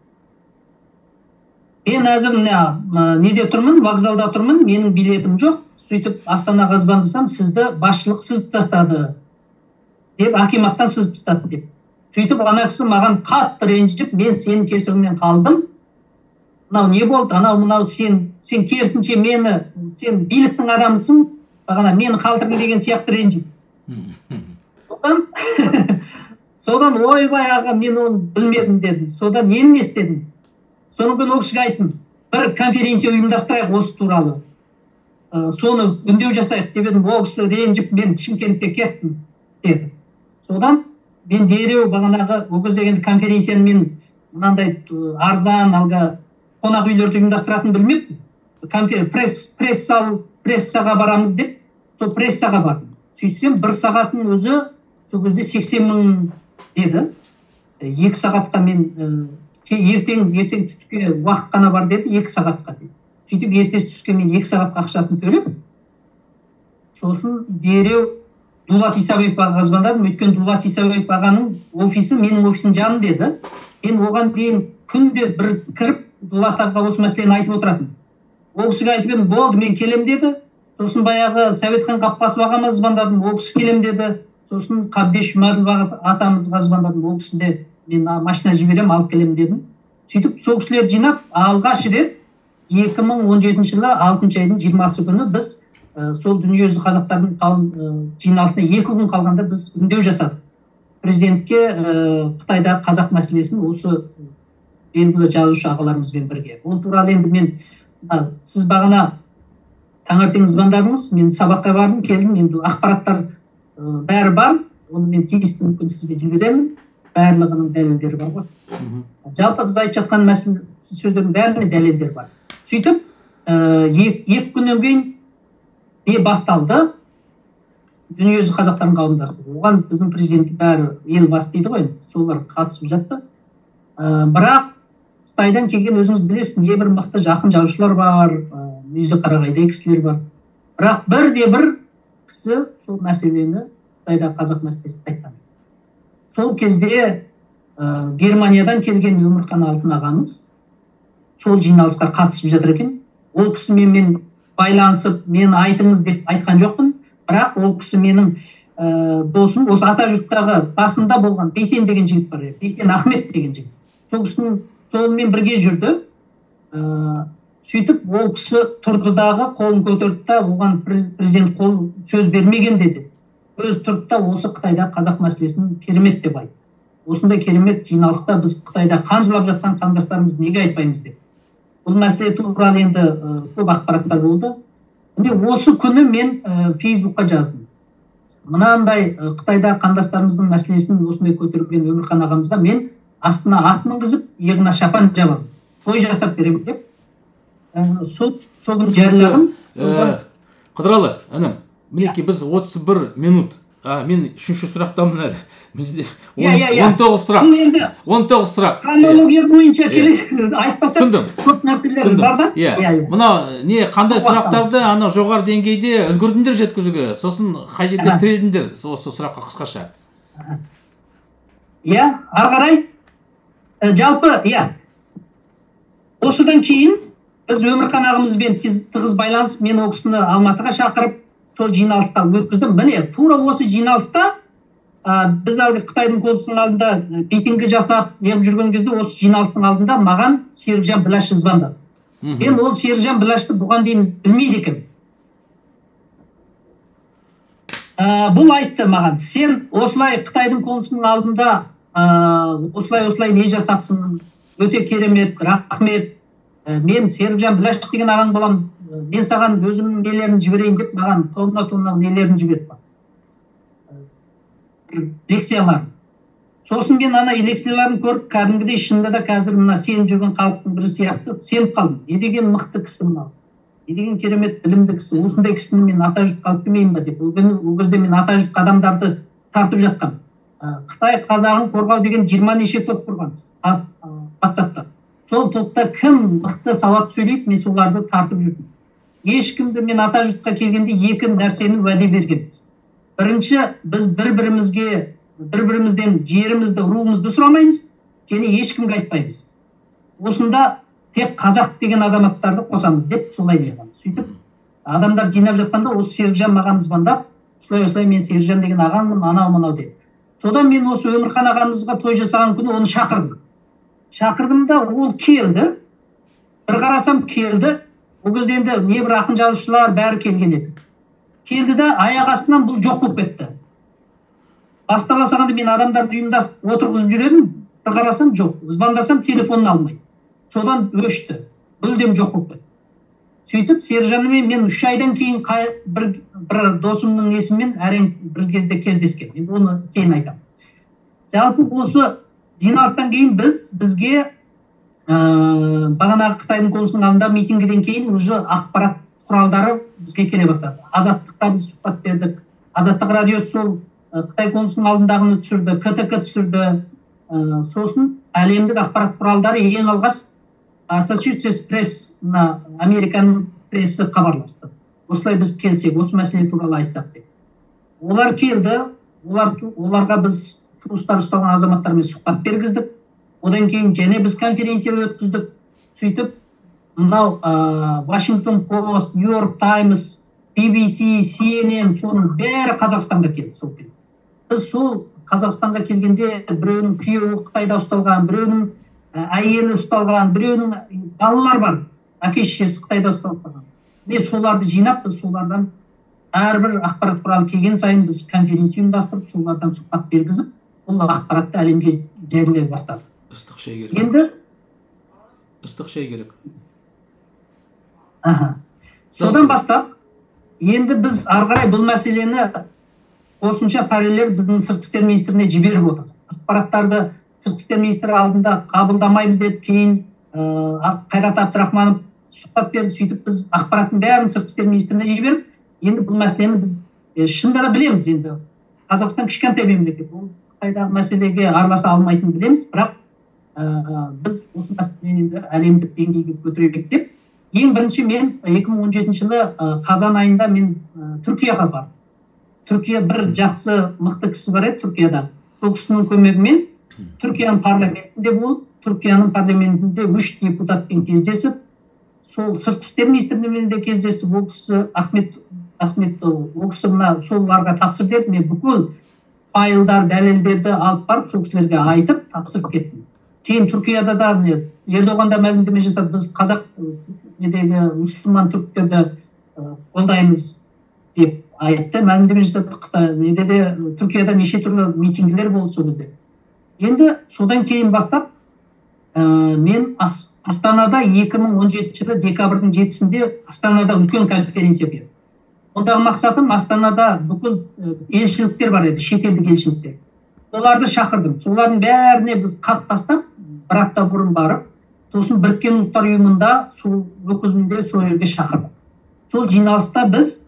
Мен әзір неде тұрмын, вокзалда тұрмын, менің билетім жоқ. Сөйтіп Астанаға звондасам, сізді басшылық сызып тастады деп, акиматтан сызып тастады деп. Сөйтіп ана кісі маған қатты ренжіп, мен сенің кесіріңнен қалдым. Мынау не болды? Анау мынау сен сен керісінше мені, сен биліктің адамысың, бағана мені қалдырдың деген сияқты ренжиді. Содан содан ойбай аға, мен оны білмедім дедім. Содан нені не істедім? Соны күні ол кісіге айттым, бір конференция ұйымдастырайық осы туралы. Соны үндеу жасайық деп едім. Ол кісі ренжіп, мен Шымкентке кеттім деді. Содан мен дереу бағанағы ол кезде енді конференцияны мен мынандай арзан алға қонақ үйлерді ұйымдастыратын білмеппін. Прессаға барамыз деп, сол прессаға бардым. Сөйтсем, бір сағаттың өзі сол кезде сексен мың деді. Екі сағатқа мен ертең ертең түске уақыт қана бар деді, екі сағатқа деді. Сөйтіп ертесі түске мен екі сағатқа ақшасын төлеп, сосын дереу Дулат Исабеков ағаға звондадым, өйткені Дулат Исабеков ағаның офисі менің офисім жаным деді. Мен оған дейін күнде бір кіріп, Дулат ағаға осы мәселені айтып отыратын. Ол кісіге айтып едім, болды, мен келем деді. Сосын баяғы Сәбетхан Қаппасов ағама звондадым, ол кісі келем деді. Сосын Қабдеш Жұмаділов атамызға звондадым, ол кісінде мен машина жіберем, алып келем дедім. Сөйтіп, сол кісілерді жинап, алғаш рет екі мың он жетінші жылы алтыншы айдың жиырмасы күні біз сол дүниежүзі қазақтардың қауым жиналысына екі күн қалғанда біз үндеу жасадық. Президентке Қытайдағы қазақ мәселесін осы белгілі жазушы ағаларымызбен бірге. Ол туралы енді мен, сіз бағана таңертең звондадыңыз, мен сабаққа бардым, келдім, енді ақпараттар бәрі бар, оны мен тегісті мүмкін сізге жіберемін, барлығының дәлелдері бар ғой. Жалпы біз айтып жатқан мәселе сөздердің бәріне дәлелдер бар. Сөйтіп, екі күннен кейін не басталды? Дүниежүзі қазақтардың қауымдастығы. Оған біздің президент бәрі елбасы дейді ғой, солар қатысып жатты. Бірақ Қытайдан келген өзіңіз білесіз, небір мықты жақын жазушылар бар, Мүйізі Қарағайдай кісілер бар. Бірақ бірде бір кісі сол мәселені, Қытайдағы қазақ мәселесін айтқан. Сол кезде Германиядан келген Өмірхан Алтын ағамыз сол жиналысқа қатысып жатыр екен. Ол кісімен мен байланысып, мені айтыңыз деп айтқан жоқпын. Бірақ ол кісі менің досым, осы Атажұрттағы басында болған Бейсен деген жігіт бар, Бейсен Ахмет деген жігіт. Сол кісінің солмен бірге жүрді. Сөйтіп, ол кісі тұрды дағы қолын көтерді да, оған президент қол сөз бермеген деді. Өз тұрды да осы Қытайда қазақ мәселесін керемет деп айтты. Осындай керемет жиналыста біз Қытайда қанжылап жатқан қандастарымыз неге айтпаймыз деп. Бұл мәселе туралы енді көп ақпараттар болды. Осы күні мен Фейсбукқа жаздым. Мынандай Қытайда қандастарымыздың мәселесін осындай көтерген Өмірхан ағамызға мен астына ат мінгізіп, иығына шапан жабамын. Той жасап беремін деп. Сол күні жарияладым. Қыдыралы, інім, мінекей біз отыз бір минут, мен үшінші сұрақтамын әлі. он тоғыз сұрақ. он тоғыз сұрақ. Хронология бойынша айтпасақ көп нәрселер бар да? Мына не қандай сұрақтарды ана жоғары деңгейде үлгірдіңдер жеткізуге, сосын қай жерде тірелдіңдер осы сұраққа қысқаша. Иә, ары қарай. Жалпы, иә. Осыдан кейін біз Өмірхан ағамызбен тығыз байланысып, мен ол кісіні Алматыға шақырып, сол жиналысқа өткіздім. Міне, тура осы жиналыста біз әлгі Қытайдың консулының алдында митингі жасап, неғып жүрген кезде осы жиналыстың алдында маған Серікжан Біләш звондады. Мен ол Серікжан Біләшті бұған дейін білмейді екенмін. Бұл айтты маған, сен осылай Қытайдың консулының алдында осылай-осылай не жасапсың, өте керемет, рахмет. Мен Серікжан Біләш деген ағаң болам, мен саған өзімнің нелерін жіберейін деп, маған тонна-тонна нелерін жіберді. Лекцияларын. Сосын мен ана лекцияларын көріп, кәдімгідей шынында да қазір мына сен жүрген халықтың бірі сияқты сеніп қалдым. Не деген мықты кісі мынау. Не деген керемет білімді кісі. Осындай кісіні мен Атажұртқа алып келмеймін ба деп. Ол кезде мен Атажұртқа адамдарды тартып жатқам. Қытай қазағын қорғау деген жиырма неше топ құрғанбыз. WhatsApp'та. Сол топта кім мықты сауат сөйлейді, мен соларды тартып жүрдім. Ешкімді мен Атажұртқа келгенде екі нәрсені уәде бергенбіз. Бірінші, біз бір-бірімізге, бір-бірімізден жерімізді, руымызды сұрамаймыз, және ешкімге айтпаймыз. Осында тек қазақ деген адаматтарды қосамыз деп солай берген. Сөйтіп, адамдар жинап жатқанда осы Серікжан маған звондап, осылай-осылай мен Серікжан деген ағамын, анау-мынау деді. Содан мен осы Өмірхан ағамызға той жасаған күні оны шақырдым. Шақырдым да ол келді. Бір қарасам келді. Ол кезде енді небір ақын жазушылар бәрі келген еді. Келді да аяқ астынан бұл жоқ болып кетті. Бастала салғанда мен адамдарды ұйымдасып отырғызып жүредім. Бір қарасам жоқ. Звондасам телефонын алмайды. Содан өшті. Мүлдем жоқ болып кетті. Сөйтіп Серікжанмен мен үш айдан кейін бір досымның есіммен әрең бір кезде кездескен. Мен оны кейін айтамын. Жалпы осы жиналыстан кейін біз бізге бағанағы Қытайдың консулының алдында митингіден кейін уже ақпарат құралдары бізге келе бастады. Азаттықта біз сұхбат бердік. Азаттық радиосы сол Қытай консулының алдындағыны түсірді, КТК түсірді. Сосын әлемдік ақпарат құралдары ең алғаш Associated Press, Американың прессі хабарласты. Осылай біз келсек, осы мәселе туралы айтсақ деп. Олар келді, оларға біз туыстар ұсталған азаматтармен сұхбат бергіздік. Одан кейін және біз конференция өткіздік. Сөйтіп, мынау Washington Post, New York Times, би би си, си эн эн, соның бәрі Қазақстанға келді сол кезде. Біз сол Қазақстанға келгенде біреуінің күйеуі Қытайда ұсталған, біреуінің әйелі ұсталған, біреуінің балалар бар, әке шешесі Қытайда ұсталып қалған. Соларды жинап, біз солардан әрбір ақпарат құралы келген сайын біз конференция ұйымдастырып, солардан сұхбат бергізіп, бұл ақпаратты әлемге жариялай бастадық. Ыстық шай керек. Енді ыстық шай керек. Аха. Содан бастап, енді біз ары қарай бұл мәселені осынша параллель біздің сыртқы істер министріне жіберіп отырдық. Ақпараттарды сыртқы істер министрі алдында қабылдамаймыз деп, кейін Қайрат Әбдірахманов сұхбат берді, сөйтіп біз ақпараттың бәрін сыртқы істер министріне жіберіп, енді бұл мәселені біз шынында да білеміз. Енді Қазақстан кішкентай мемлекет, ол қайдағы мәселеге араласа алмайтынын білеміз, бірақ біз осы мәселені енді әлемдік деңгейге көтерейік деп, ең бірінші мен екі мың он жетінші жылы қазан айында мен Түркияға бардым. Түркия бір жақсы мықты кісі бар еді Түркияда. Сол кісінің көмегімен Түркияның парламентінде болып, Түркияның парламентінде үш депутатпен кездесіп, сол сыртқы істер министрлігімен де кездесіп, ол кісі Ахмет Ахмет ол кісі мына соларға тапсыр деді. Мен бүкіл файлдар, дәлелдерді алып барып, сол кісілерге айтып, тапсырып кеттім. Кейін Түркияда да Ердоған да мәлімдеме жасады, біз қазақ недегі мұсылман түріктерді қолдаймыз деп айтты, мәлімдеме жасады. Қытай неде Түркияда неше түрлі митингілер болды сол кезде. Енді содан кейін бастап мен Астанада екі мың он жетінші жылы декабрьдің жетісінде Астанада үлкен конференция бердім. Ондағы мақсатым Астанада бүкіл елшіліктер бар еді, шетелдік елшіліктер. Оларды шақырдым. Солардың бәріне біз хат тастап, бір апта бұрын барып, сосын Біріккен ұлттар ұйымында сол өкілінде сол жерге шақырдық. Сол жиналыста біз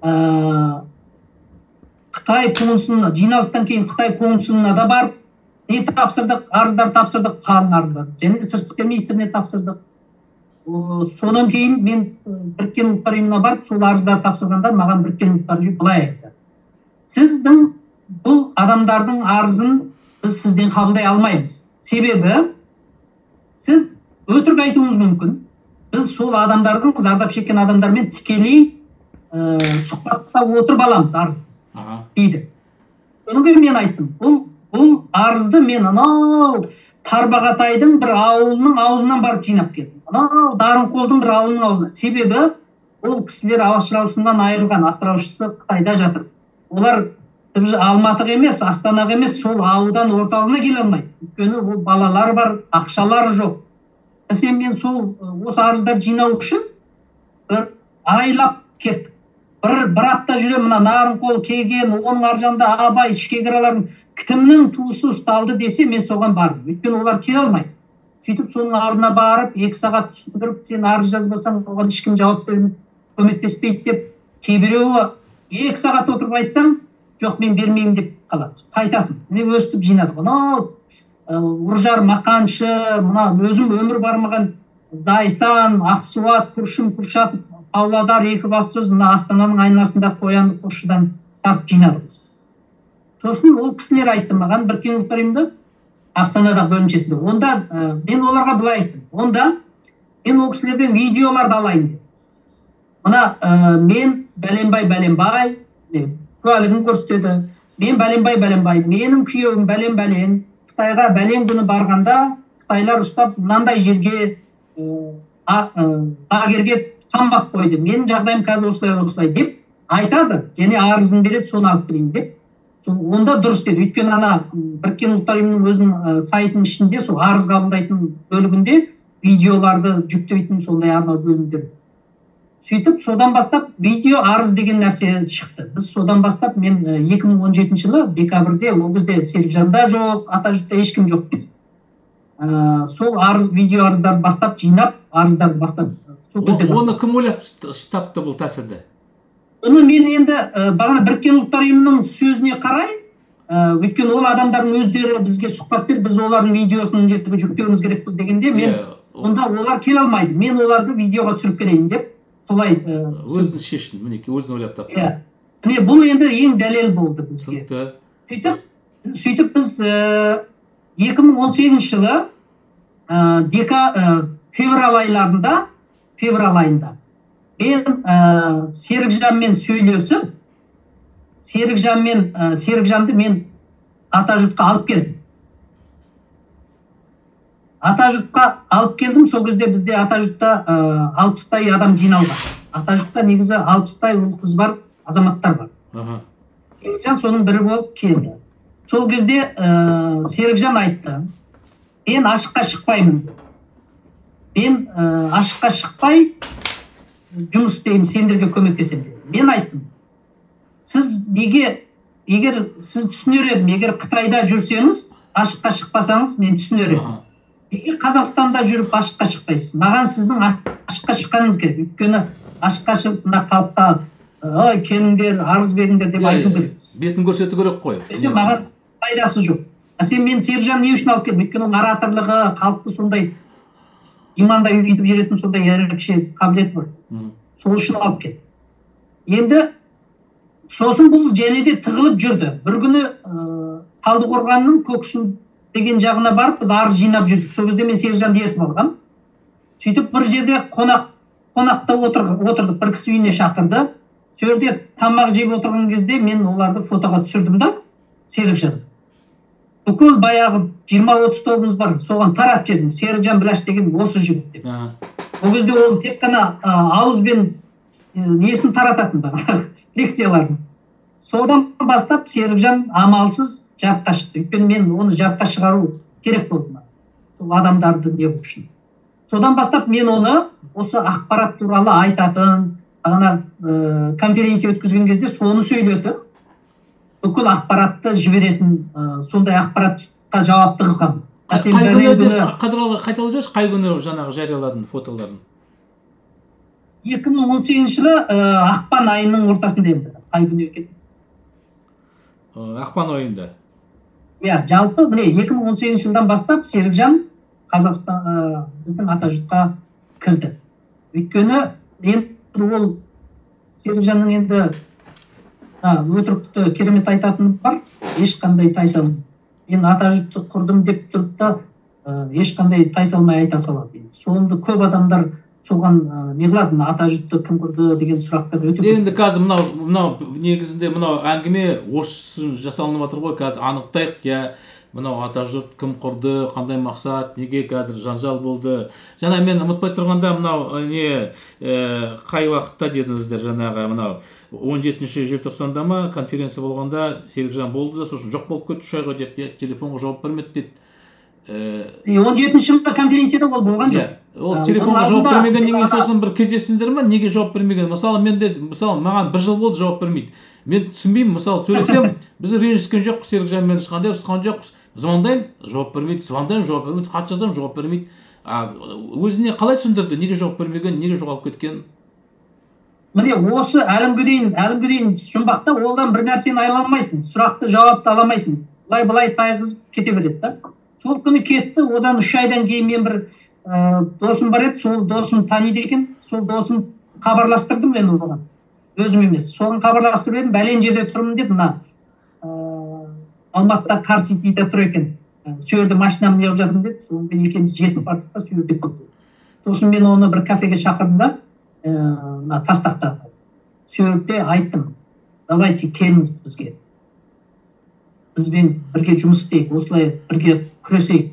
Қытай консулына, жиналыстан кейін Қытай консулына да барып, не тапсырдық, арыздар тапсырдық, қалың арыздар. Және сыртқы істер министріне тапсырдық. Содан кейін мен Біріккен ұлттар ұйымына барып, сол арыздар тапсырғанда маған Біріккен ұлттар ұйымы былай айтты: сіздің бұл адамдардың арызын біз сізден қабылдай алмаймыз. Себебі сіз өтірік айтуыңыз мүмкін. Біз сол адамдардың, зардап шеккен адамдармен тікелей сұхбатта отырып аламыз арызды дейді. Содан кейін мен айттым, бұл бұл арызды мен анау Тарбағатайдың бір ауылының ауылынан барып жинап келдім. Анау Дарынқолдың бір ауылының ауылынан. Себебі ол кісілер асыраушысынан айырылған, асыраушысы Қытайда жатыр. Олар Алматыға емес, Астанаға емес, сол ауылдан орталығына келе алмайды. Өйткені ол балалары бар, ақшалары жоқ. Мәселен, мен сол осы арыздарды жинау үшін бір айлап кеттік. Бір бір апта жүре, мына Нарынқол, Кеген, оның аржанда Абай, Ішкегіралардың кімнің туысы ұсталды десе, мен соған бардым. Өйткені олар келе алмайды. Сөйтіп соның алдына барып, екі сағат түсіндіріп, сен арыз жазбасаң, оған ешкім жауап бермейді, көмектеспейді деп, кейбіреуі екі сағат отырып айтсаң, жоқ мен бермеймін деп қалады. Қайтасың. Міне өстіп жинадық. Анау Уржар, Мақаншы, мына өзім өмір бармаған Зайсан, Ақсуат, Күршім, Күршатов, Павлодар, Екібастұз, мына Астананың айналасында Қоянды, Қосшыдан тартып жинадық. Сосын ол кісілер айтты маған, Біріккен ұлттар ұйымында Астанадағы бөлімшесінде. Онда мен оларға былай айттым. Онда мен ол кісілерден видеоларды алайын деп. Мына мен Бәленбай Бәленбай куәлігін көрсетеді. Мен Бәленбай Бәленбай, менің күйеуім Бәлен Бәлен Қытайға бәлен күні барғанда Қытайлар ұстап мынандай жерге лагерге қамап қойды. Менің жағдайым қазір осылай осылай деп айтады. Және арызын береді, соны алып берейін деп. Онда дұрыс деді. Өйткені ана Біріккен ұлттар ұйымының өзінің сайтының ішінде сол арыз қабылдайтын бөлігінде видеоларды жүктейтін сондай арнау бөлімдер. Сөйтіп, содан бастап видео арыз деген нәрсе шықты. Біз содан бастап мен екі мың он жетінші жылы декабрьде, ол кезде Серікжан да жоқ, Атажұртта ешкім жоқ біз. Сол арыз, видео арыздарды бастап жинап, арыздарды бастап. Оны кім ойлап тапты бұл тәсілді? Оны мен енді бағана Біріккен ұлттар ұйымының сөзіне қарай, өйткені ол адамдардың өздері бізге сұхбат беріп, біз олардың видеосын жүктеуіміз керекпіз дегенде, мен онда олар келе алмайды. Мен оларды видеоға түсіріп келейін деп, солай өзін шешін, мінеки, өзін ойлап тапты. Міне бұл енді ең дәлел болды бізге. Сөйтіп, сөйтіп біз екі мың он сегізінші жылы февраль айларында, февраль айында мен Серікжанмен сөйлесіп, Серікжанмен, Серікжанды мен Атажұртқа алып келдім. Атажұртқа алып келдім, сол кезде бізде Атажұртта алпыстай адам жиналған. Атажұртта негізі алпыстай ұл қыз бар, азаматтар бар. Серікжан соның бірі болып келді. Сол кезде Серікжан айтты, мен ашыққа шықпаймын. Мен ашыққа шықпай жұмыс істеймін, сендерге көмектесемін. Мен айттым, сіз неге, егер сіз түсінер едім, егер Қытайда жүрсеңіз, ашыққа шықпасаңыз, мен түсінер едім. Неге Қазақстанда жүріп ашыққа шықпайсыз? Маған сіздің ашыққа шыққаныңыз керек. Өйткені ашыққа шығып мына халыққа, ой, келіңдер, арыз беріңдер деп айту керек. Бетін көрсету керек қой. Десе маған пайдасы жоқ. Сен мен Серікжан не үшін алып келдім? Өйткені оның ораторлығы, халықты сондай имандай үйтіп жүретін сондай ерекше қабілет бар. Сол үшін алып келдім. Енді сосын бұл және де тығылып жүрді. Bir күні Талдықорғанның Көксу деген жағына барып, біз арыз жинап жүрдік. Сол кезде мен Серікжанды ертіп алғам. Сөйтіп бір жерде қонақ қонақта отырдық, бір кісі үйіне шақырды. Сол жерде тамақ жеп отырған кезде мен оларды фотоға түсірдім да, Серікжанды. Бүкіл баяғы жиырма отыз тобымыз бар, соған тарап жедім. Серікжан Біләш деген осы жігіт деп. Ол кезде ол тек қана ауызбен несін тарататын бар, лекцияларын. Содан бастап Серікжан амалсыз жарыққа шықты. Өйткені мен оны жарыққа шығару керек болды. Сол адамдарды не үшін. Содан бастап мен оны осы ақпарат туралы айтатын, ана конференция өткізген кезде соны сөйлетіп, бүкіл ақпаратты жіберетін, сондай ақпаратқа жауапты қылған. Қай күні қайталап жүрсіз, қай күні жаңағы жарияладың фотоларын? екі мың он сегізінші жылы ақпан айының ортасында енді. Қай күні екен? Ақпан айында. Иә, жалпы міне екі мың он сегізінші жылдан бастап Серікжан Қазақстан біздің Атажұртқа кірді. Өйткені енді ол Серікжанның енді өтірікті керемет айтатын бар, ешқандай тайсалмай. Мен Атажұртты құрдым деп тұрып та ешқандай тайсалмай айта салады. Сонда көп адамдар соған не қылады, Атажұртты кім құрды деген сұрақтар өте көп. Енді қазір мынау мынау негізінде мынау әңгіме осы жасалынып жатыр ғой, қазір анықтайық, я мынау Атажұрт кім құрды, қандай мақсат, неге қазір жанжал болды. Жаңа мен ұмытпай тұрғанда мынау не қай уақытта дедіңіздер, жаңағы мынау он жетінші желтоқсанда ма конференция болғанда Серікжан болды да, сосын жоқ болып кетті үш айға деп телефонға жауап бермеді дейді. он жетінші жылда конференцияда ол болған жоқ. Ол телефонға жауап бермегеннен сосын бір кездестіңдер ме, неге жауап бермеген? Мысалы менде, мысалы маған бір жыл болды жауап бермейді. Мен түсінбеймін, мысалы сөйлесем, біз ренжіскен жоқпыз, Серікжанмен ешқандай ұрысқан жоқпыз. Звондаймын, жауап бермейді, звондаймын, жауап бермейді, хат жазамын, жауап бермейді. Өзіне қалай түсіндірді, неге жауап бермеген, неге жоғалып кеткен? Міне осы әлімге дейін, әлімге дейін жұмбақта олдан бір нәрсені айламайсың, сұрақты жауапты аламайсың. Былай-былай тайғызып кете береді да. Сол күні кетті, одан үш айдан кейін мен бір досым бар еді, сол досым таниды екен, сол досым хабарластырдым мен оған. Өзім емес, соған хабарластырып едім, бәлен жерде тұрмын деді, мына Алматыда Кар-Ситиде тұр екен. Сол жерде машинамды неғып жатырмын деді, соңғы екеуміз жетіп бардық та, сол жерде қалдық. Сосын мен оны бір кафеге шақырдым да, мына Тастақтағы. Сол жерде айттым, давайте келіңіз бізге. Бізбен бірге жұмыс істейік, осылай бірге күресейік.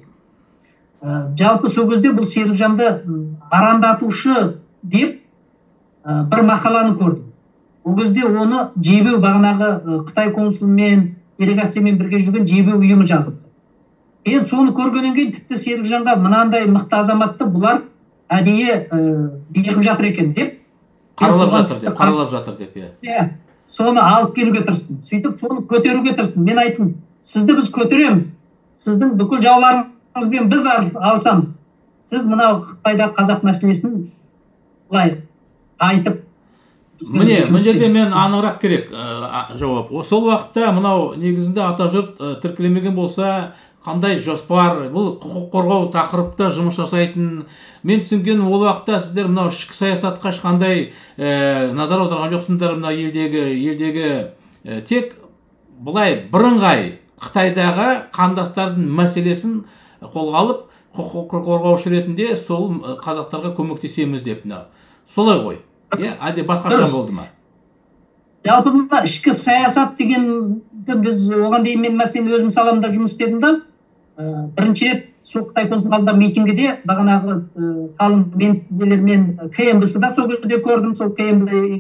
Жалпы сол кезде бұл Серікжанды арандатушы деп бір мақаланы көрдім. Ол кезде оны Жебеу бағанағы Қытай консулымен, делегациямен бірге жүрген Жебеу ұйымы жазыпты. Мен соны көргеннен кейін тіпті Серікжанға мынандай мықты азаматты бұлар әдейі неғып жатыр екен деп. Қаралап жатыр деп, қаралап жатыр деп, иә. Соны алып келуге тырыстым. Сөйтіп соны көтеруге тырыстым. Мен айттым, сізді біз көтереміз. Сіздің бүкіл жауларыңызбен біз алсамыз. Сіз мынау Қытайдағы қазақ мәселесін былай айтып. Міне, мына жерде мен анығырақ керек жауап. Сол уақытта мынау негізінде Атажұрт тіркелмеген болса, қандай жоспар, бұл құқық қорғау тақырыпта жұмыс жасайтын. Мен түсінген ол уақытта сіздер мынау ішкі саясатқа ешқандай назар аударған жоқсыңдар, мына елдегі елдегі тек бұлай бірыңғай Қытайдағы қандастардың мәселесін қолға алып, құқық қорғаушы ретінде сол қазақтарға көмектесеміз деп. Солай ғой. Әлде басқаша болды ма? Жалпы мына ішкі саясат дегенді біз оған дейін мен мәселен өзім саламда жұмыс істедім да, бірінші рет сол Қытай консулдығында митингіде бағанағы қалың менделермен КМБ-сы да сол кезде көрдім, сол КМБ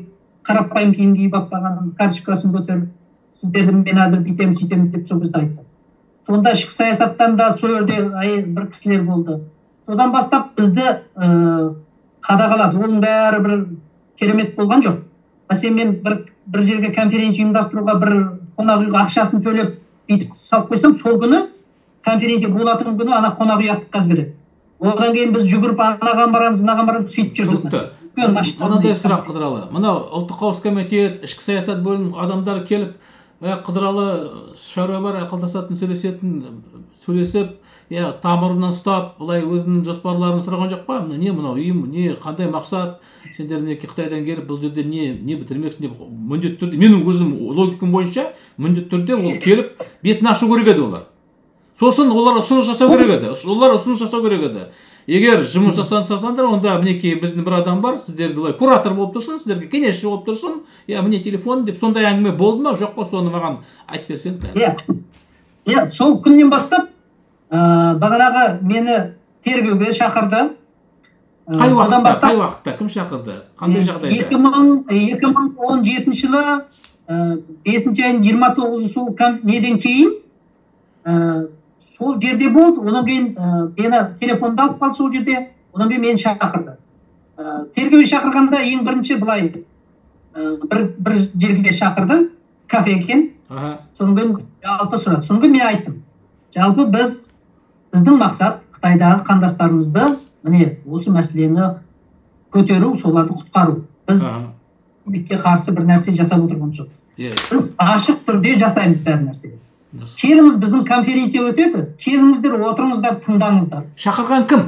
қарапайым киім киіп алып қалған, карточкасын көтеріп, сіздерді мен қазір бүйтемін сөйтемін деп сол кезде айтты. Сонда ішкі саясаттан да сол жерде бір кісілер болды. Содан бастап бізді қадағалады. Оның бәрі бір керемет болған жоқ. Мәселен мен бір бір жерге конференция ұйымдастыруға бір қонақ үйге ақшасын төлеп бүйтіп салып қойсам, сол күні конференция болатын күні ана қонақ үй отказ береді. Одан кейін біз жүгіріп анаған барамыз, мынаған барамыз, сөйтіп жүрдік. Мынандай сұрақ Қыдыралы. Мынау ұлттық қауіпсіздік комитет, ішкі саясат бөлім адамдар келіп, Қыдыралы шаруа бар, ақылдасатын, сөйлесетін, сөйлесіп, тамырынан ұстап, былай өзінің жоспарларын сұраған жоқ па? Не мынау үйім, не қандай мақсат? Сендер мінекей Қытайдан келіп, бұл жерде не не бітірмексің деп міндетті түрде, менің өзім логикам бойынша міндетті түрде ол келіп бетін ашу керек еді олар. Сосын олар ұсыныс жасау керек еді. Олар ұсыныс жасау керек еді. Егер жұмыс жасансаңдар, онда мінекей біздің бір адам бар, сіздерді куратор болып тұрсын, сіздерге кеңесші болып тұрсын, я міне телефон деп, сондай әңгіме болды ма, жоқ па, соны маған айтып берсеңіз. Иә. Иә, сол күннен бастап бағанағы мені тергеуге шақырды. Қай уақытта, қай уақытта, кім шақырды? Қандай жағдайда? екі мың он жетінші жылы бесінші айының жиырма тоғызы сол неден кейін сол жерде болды. Одан кейін мені телефонды алып қалды сол жерде. Одан кейін мені шақырды. Тергеуге шақырғанда ең бірінші былай бір жерге шақырды, кафе екен. Содан кейін жалпы сұрады. Содан кейін мен айттым. Жалпы біз біздің мақсат Қытайдағы қандастарымызды міне осы мәселені көтеру, соларды құтқару. Біз билікке қарсы бір нәрсе жасап отырған жоқпыз. Біз ашық түрде жасаймыз бәр нәрсені. Келіңіз, біздің конференция өтеді. Келіңіздер, отырыңыздар, тыңдаңыздар. Шақырған кім?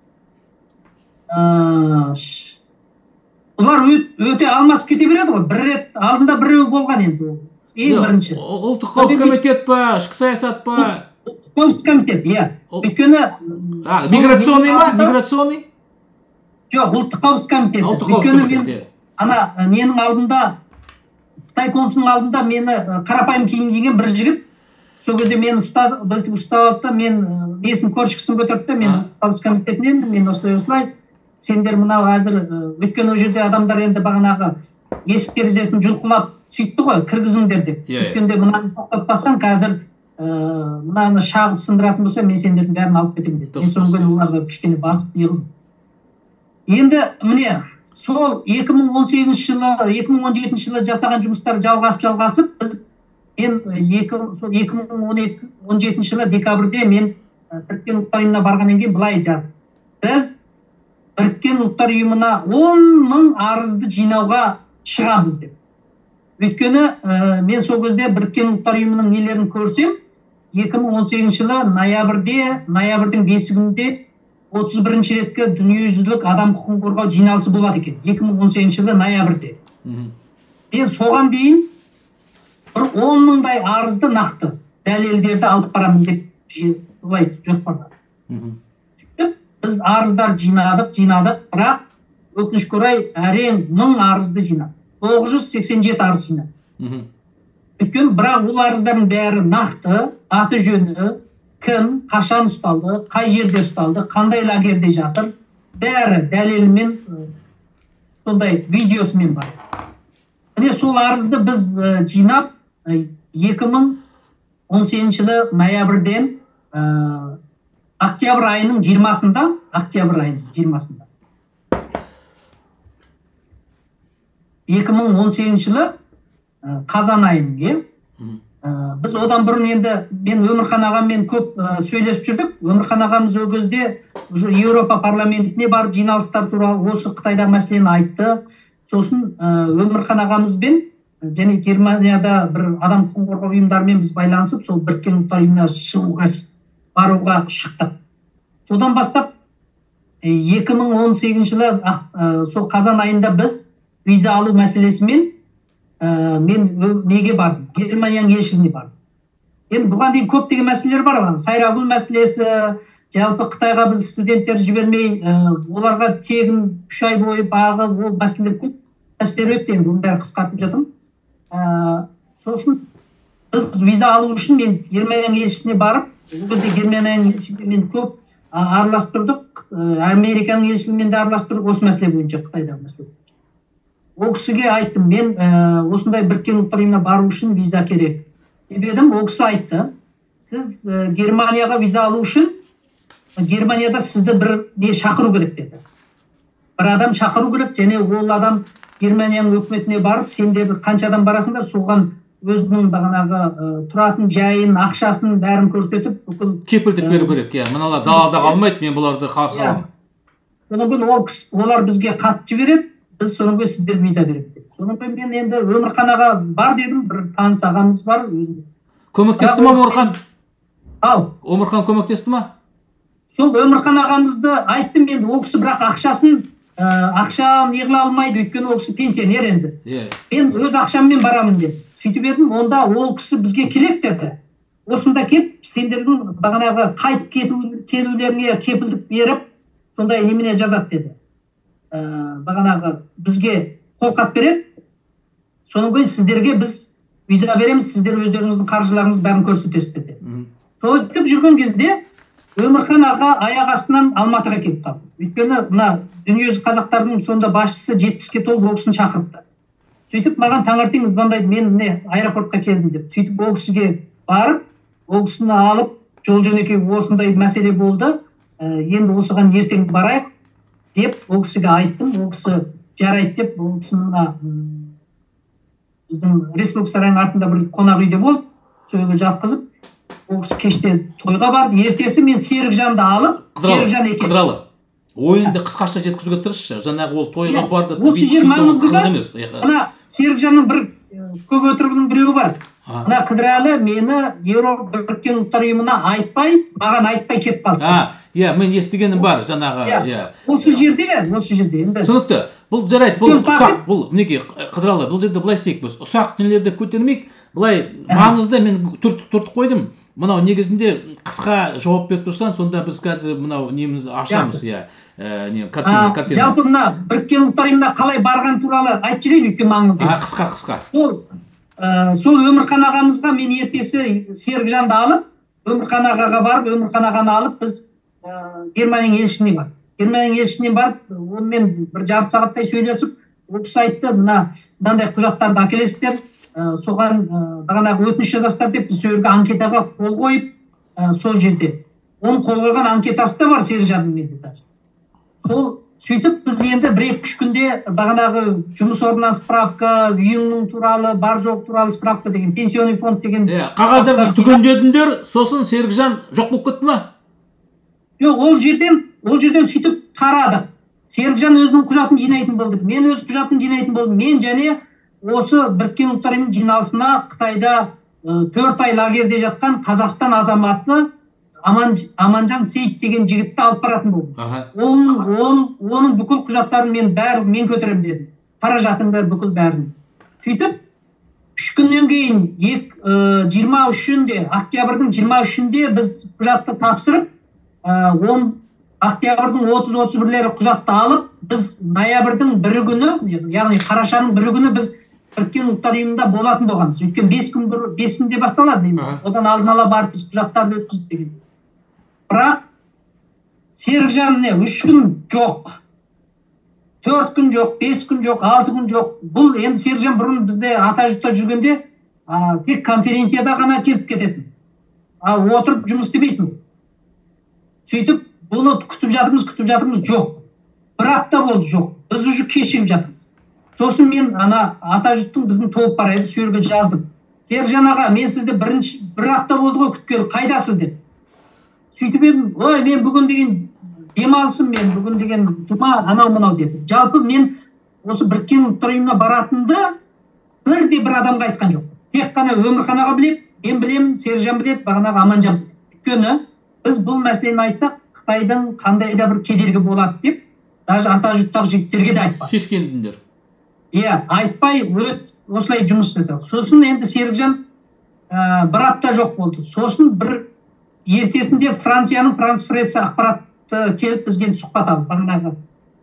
Бұлар өте алмасып кете береді ғой. Бір рет алдында біреу болған енді. Ең бірінші. Ұлттық қауіпсіздік комитет па, ішкі саясат па? Қауіпсіздік комитет, иә. Өйткені миграционный ма? Миграционный? Жоқ, ұлттық қауіпсіздік комитет. Ұлттық қауіпсіздік комитет. Ана ненің алдында, Қытай консулының алдында мені қарапайым киім киген бір жігіт сол кезде мені ұстап алды, мен несін көршісін көтерді, мен қауіпсіздік комитетінен, мен осылай осылай, сендер мынау қазір, өйткені ол жерде адамдар енді бағанағы есік терезесін жұлқылап сөйтті ғой, кіргізіңдер деп. Сөйткенде мынаны тоқтатпасаң, қазір мынаны шағып сындыратын болса, мен сендердің бәрін алып кетемін деді. Мен соңғы күні оларға кішкене басып неғылдым. Енді міне сол екі мың он сегізінші жылы, екі мың он жетінші жылы жасаған жұмыстар жалғасып жалғасып, біз мен екі мың он жетінші жылы декабрьде мен Біріккен ұлттар ұйымына барғаннан кейін былай жаздым. Біз Біріккен ұлттар ұйымына он мың арызды жинауға шығамыз деп. Өйткені мен сол кезде Біріккен ұлттар ұйымының нелерін көрсем, екі мың он сегізінші жылы ноябрьде, ноябрьдің бесі күнінде отыз бірінші реткі дүниежүзілік адам құқығын қорғау жиналысы болады екен. екі мың он сегізінші жылы ноябрьде. Мен соған дейін бір он мыңдай арызды нақты дәлелдерді алып барамын деп солай жоспарладым. Біз арыздар жинадық, жинадық, бірақ өкінішке орай әрең мың арызды жинадық. тоғыз жүз сексен жеті арыз жинадық. Өйткені бірақ ол арыздардың бәрі нақты, аты жөні, кім, қашан ұсталды, қай жерде ұсталды, қандай лагерде жатыр, бәрі дәлелімен, сондай видеосымен бар. Міне сол арызды біз жинап, екі мың он сегізінші жылы ноябрьден октябрь айының жиырмасында, октябрь айының жиырмасында. екі мың он сегізінші жылы қазан айының, біз одан бұрын енді мен Өмірхан ағаммен көп сөйлесіп жүрдік. Өмірхан ағамыз ол кезде Еуропа парламентіне барып жиналыстар туралы осы Қытайдағы мәселені айтты. Сосын Өмірхан ағамызбен және Германияда бір адам құқығын қорғау ұйымдарымен біз байланысып, сол Біріккен ұлттар ұйымына шығуға, баруға шықтық. Содан бастап екі мың он сегізінші жылы сол қазан айында біз виза алу мәселесімен мен неге бардым? Германияның елшілігіне бардым. Енді бұған дейін көптеген мәселелер бар. Сайрагүл мәселесі, жалпы Қытайға біз студенттер жібермей, оларға тегін үш ай бойы бағы, ол мәселелер көп мәселелер өтті. Енді бұны бәрі қысқартып жатырмын. Сосын біз виза алу үшін мен Германияның елшілігіне барып, ол кезде Германияның елшілігімен көп араластырдық, Американың елшілігімен де араластырдық осы мәселе бойынша, Қытайдағы мәселе. ол кісіге айттым, мен осындай Біріккен ұлттар ұйымына бару үшін виза керек деп едім. Ол кісі айтты, сіз Германияға виза алу үшін Германияда сізді бір не шақыру керек деді. Бір адам шақыру керек, және ол адам Германияның өкіметіне барып, сенде бір қанша адам барасыңдар, соған өзінің бағанағы тұратын жайын, ақшасын бәрін көрсетіп, бүкіл кепілдік беру керек. Иә, мыналар далада қалмайды, мен бұларды қарсы аламын. Содан кейін ол олар бізге хат жібереді, біз содан кейін сіздер виза береміз деп. Содан кейін мен енді Өмірханаға бар дедім, бір таныс ағамыз бар өзіміз. Көмектесті ма Өмірхан? Ал, Өмірхан көмектесті ма? Сол Өмірхан ағамызды айттым, енді ол кісі бірақ ақшасын ақша неғыла алмайды, өйткені ол кісі пенсионер енді. Мен өз ақшаммен барамын деді. Сөйтіп едім, онда ол кісі бізге келек деді. Осында кеп, сендердің бағанағы қайтып келулеріне кепілдік беріп, сондай немене жазады деді. Бағанағы бізге қолхат береді. Содан кейін сіздерге біз виза береміз, сіздер өздеріңіздің қаржыларыңыз бәрін көрсетесіз деді. Сөйтіп жүрген кезде Өмірхан аға аяқ астынан Алматыға келіп қалды. Өйткені мына дүниежүзі қазақтарының сонда басшысы жетпіске толып ол кісіні шақырыпты. Сөйтіп маған таңертең звондайды, мен міне аэропортқа келдім деп. Сөйтіп ол кісіге барып, ол кісіні алып, жол жөнекей осындай мәселе болды. Енді осыған ертең барайық деп ол кісіге айттым. Ол кісі жарайды деп, ол кісіні мына біздің Республика сарайының артында бір қонақ үйде болды. Сөйге жатқызып, ол кісі кеште тойға барды. Ертесі мен Серікжанды алып, Серікжан екен. Қыдыралы, ойынды қысқаша жеткізуге тырысшы. Жаңағы ол тойға барды. Осы жер маңызды да. Мына Серікжанның бір көп өтірігінің біреуі бар. Мына Қыдыралы мені Еуропа Біріккен ұлттар ұйымына айтпай, маған айтпай кетіп қалды. Иә, мен естігенім бар жаңағы. Осы жерде, осы жерде енді. Түсінікті. Бұл жарайды, бұл ұсақ, бұл мінекей Қыдыралы, бұл жерде былай істейік біз. Ұсақ дүниелерді көтермейік. Былай маңызды мен түртіп қойдым. Мынау негізінде қысқа жауап беріп тұрсан, сонда біз қазір мынау неміз ашамыз, иә. Не, картина, картина. Жалпы мына Біріккен ұлттар ұйымына қалай барған туралы айтып жіберейін, өйткені маңызды. А, қысқа, қысқа. Сол, сол Өмірхан ағамызға мен ертесі Серікжанды алып, Өмірхан ағаға барып, Өмірхан ағаны алып, біз Германияның елшісіне бар. Германияның елшісіне барып, онымен бір жарты сағаттай сөйлесіп, ол кісі айтты, мына мынандай құжаттарды әкелесіздер, соған бағанағы өтініш жазасыздар деп, біз сол жерге анкетаға қол қойып, сол жерде. Оның қол қойған анкетасы да бар Серікжанның менде. Сол сөйтіп біз енді бір-екі үш күнде бағанағы жұмыс орнынан справка, үйіңнің туралы, бар жоқ туралы справка деген, пенсионный фонд деген. Қағаздарды түгендедіңдер, сосын Серікжан жоқ болып кетті ма? Жоқ, ол жерден, ол жерден сөйтіп тарадық. Серікжан өзінің құжатын жинайтын болды. Мен өз құжатын жинайтын болдым. Мен және осы Біріккен ұлттар ұйымының жиналысына Қытайда төрт ай лагерде жатқан Қазақстан азаматы Аманжан Сейіт деген жігітті алып баратын болдым. Оның бүкіл құжаттарын мен бәрі мен көтеремін дедім. Қаражатымды бүкіл бәрін. Сөйтіп, үш күннен кейін жиырма үшінде, октябрьдің жиырма үшінде біз құжатты тапсырып, октябрьдің отыз отыз бірлері құжатты алып, біз ноябрьдің бірі күні, яғни қарашаның бірі күні біз Біріккен ұлттар ұйымында болатын болғанбыз. Өйткені бес күн бесінде басталады. Одан алдын ала барып біз құжаттарды өткіздік деген. Бірақ Серікжан не үш күн жоқ, төрт күн жоқ, бес күн жоқ, алты күн жоқ. Бұл енді Серікжан бұрын бізде ата-жұртта жүргенде тек конференцияда ғана келіп кететін. Ал отырып жұмыс істемейтін. Сөйтіп, бұны күтіп жатырмыз, күтіп жатырмыз, жоқ. Бір апта болды, жоқ. Біз уже кешігіп жатырмыз. Сосын мен ана ата-жұрттың біздің топ бар еді, сол жерге жаздым. Серікжан аға, мен сізді бірінші бір апта болды ғой күткелі, қайдасыз деп. Сөйтіп едім, ой, мен бүгін деген демалысым, мен бүгін деген жұма анау-мынау деді. Жалпы мен осы Біріккен ұлттар ұйымына баратынды бірде бір адамға айтқан жоқ. Тек қана Өмірхан аға біледі, мен білемін, Серікжан біледі, бағанағы Аманжан біледі. Өйткені біз бұл мәселені айтсақ, Қытайдың қандай да бір кедергі болады деп, даже ата-жұрттағы жігіттерге де айтпады. Сескендіңдер. Иә, айтпай осылай жұмыс жасадық. Сосын енді Серікжан бір апта жоқ болды. Сосын бір ертесінде Францияның Франс Пресс ақпаратты келіп бізге сұхбат алды. Бағанағы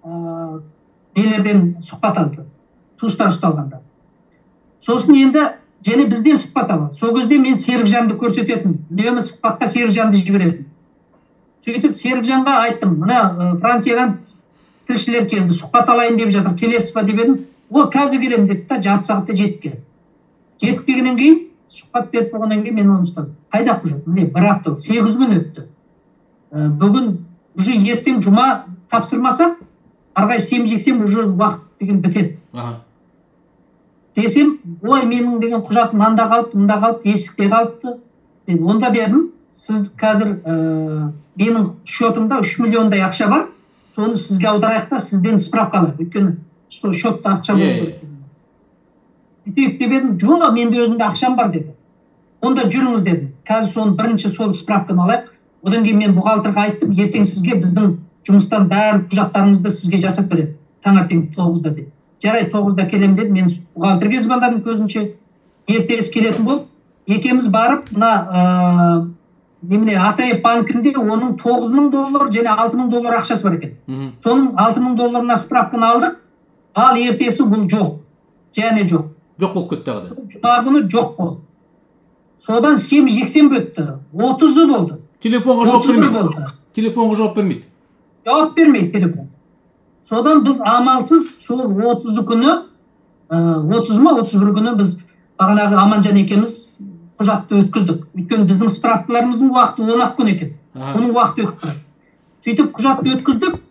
нелерден сұхбат алды. Туыстар ұсталғанда. Сосын енді және бізден сұхбат алды. Сол кезде мен Серікжанды көрсететін. Үнемі сұхбатқа Серікжанды жіберетін. Сөйтіп Серікжанға айттым, мына Франциядан тілшілер келді, сұхбат алайын деп жатыр, келесіз ба деп едім. ол қазір келемін деді да, жарты сағатта жетіп келді. Жетіп келгеннен кейін сұхбат беріп болғаннан кейін мен оны ұстадым. Қайда құжат? Міне бір апта, сегіз күн өтті. Бүгін уже ертең жұма тапсырмасақ, арғай сенбі жексенбі уже уақыт деген бітеді. Десем, ой, менің деген құжатым анда қалыпты, мында қалыпты, есікте қалыпты. Онда дедім, сіз қазір менің счетымда үш миллиондай ақша бар, соны сізге аударайық та, сізден справка алайық. Өйткені счетта ақша болды. Үйтейік деп едім, жоқ, менде өзімде ақшам бар деді. Онда жүріңіз дедім. Қазір соны бірінші сол справканы алайық. Одан кейін мен бухгалтерға айттым, ертең сізге біздің жұмыстан бәрі құжаттарыңызды сізге жасап береді. Таңертең тоғызда деді. Жарайды, тоғызда келемін деді. Мен бухгалтерге звондадым көзінше. Ертесі келетін болып, екеуміз барып, мына немене АТФ банкінде оның тоғыз мың доллар және алты мың доллар ақшасы бар екен. Соның алты мың долларына справканы алдық. Ал ертесі бұл жоқ. Және жоқ. Жоқ болып кетті ағады. Жұма күні жоқ болды. Содан сенбі жексенбі өтті. отызы болды. Телефонға жауап бермейді. Телефонға жауап бермейді. Жауап бермейді телефон. Содан біз амалсыз сол отызы күні, отыз ма отыз бір күні біз бағанағы Аманжан екеуміз құжатты өткіздік. Өйткені біздің справкаларымыздың уақыты он ақ күн екен. Оның уақыты өтті. Сөйтіп құжатты өткіздік.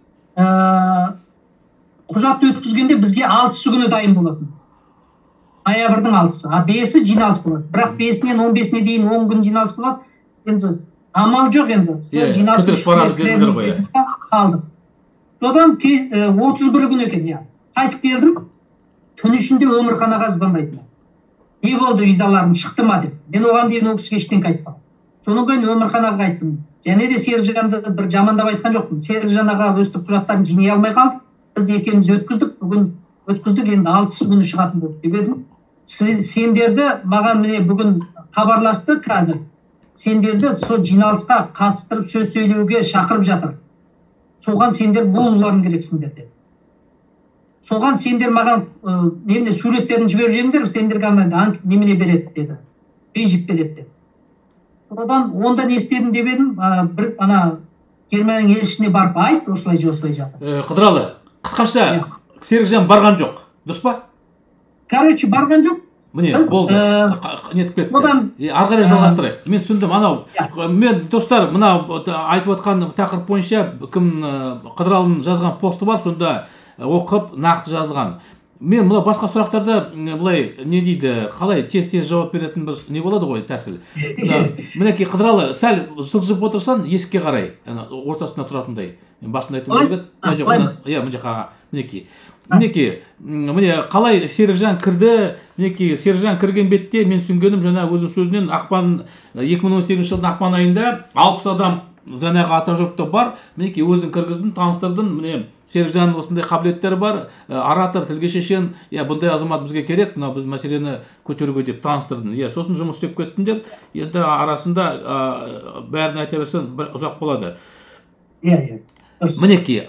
Құжатты өткізгенде бізге алтысы күні дайын болатын. Ноябрьдің алтысы. А бесі жиналыс болады. Бірақ бесінен он бесіне дейін он күн жиналыс болады. Енді амал жоқ енді. Кідіріп барамыз дедіңдер ғой. Қалдық. Содан отыз бір күн екен. Қайтып келдім. Түн ішінде Өмірханаға звондайды. Не болды, визаларым шықты ма деп. Мен оған дейін ол кісіге ештеңе айтпадым. Содан кейін Өмірханаға қайттым. Және де Серікжанды бір жамандап айтқан жоқпын. Серікжан аға өстіп құжаттарын жинай алмай қалдық. Біз екеуміз өткіздік. Бүгін өткіздік, енді алтысы күні шығатын болды деп едім. Сендерді маған міне бүгін хабарласты қазір. Сендерді сол жиналысқа қатыстырып сөз сөйлеуге шақырып жатыр. Соған сендер болуларың керексіңдер деп. Соған сендер маған немене суреттерін жіберіп жеңдер, сендерге ана немене береді деді. Бейжіп береді деді. Содан онда не істедім деп едім, бір ана Германияның елшісіне барып айт, осылай осылай жатыр. Қыдыралы, қысқаша Серікжан барған жоқ, дұрыс па? Короче, барған жоқ. Міне, болды. Нетіп кетті. Ары қарай жалғастырайық. Мен түсіндім, анау, мен достар, мына айтып отқан тақырып бойынша кім Қыдыралының жазған посты бар, сонда оқып, нақты жазылған. Мен мұна басқа сұрақтарда былай, не дейді, қалай тез-тез жауап беретін бір не болады ғой, тәсіл. Мінеки, Қыдыралы, сәл жылжып отырсан, есікке қарай, ортасында тұратындай. Мен басында айтып отырып еді. Міне жақаға, мінеки. Мінеки, міне қалай Серікжан кірді, мінеки Серікжан кірген бетте мен түсінгенім жаңа өзі сөзінен ақпан екі мың он сегізінші жылдың ақпан айында алпыс адам жаңағы атажұртта бар, мінеки өзің кіргіздің, таныстырдың, міне Серікжан осындай қабілеттері бар, оратор, тілге шешен, я бұндай азамат бізге керек, мына біз мәселені көтеруге деп таныстырдың. Я сосын жұмыс істеп кеттіңдер, енді арасында бәрін айта берсең ұзақ болады. Иә, иә. Мінеки,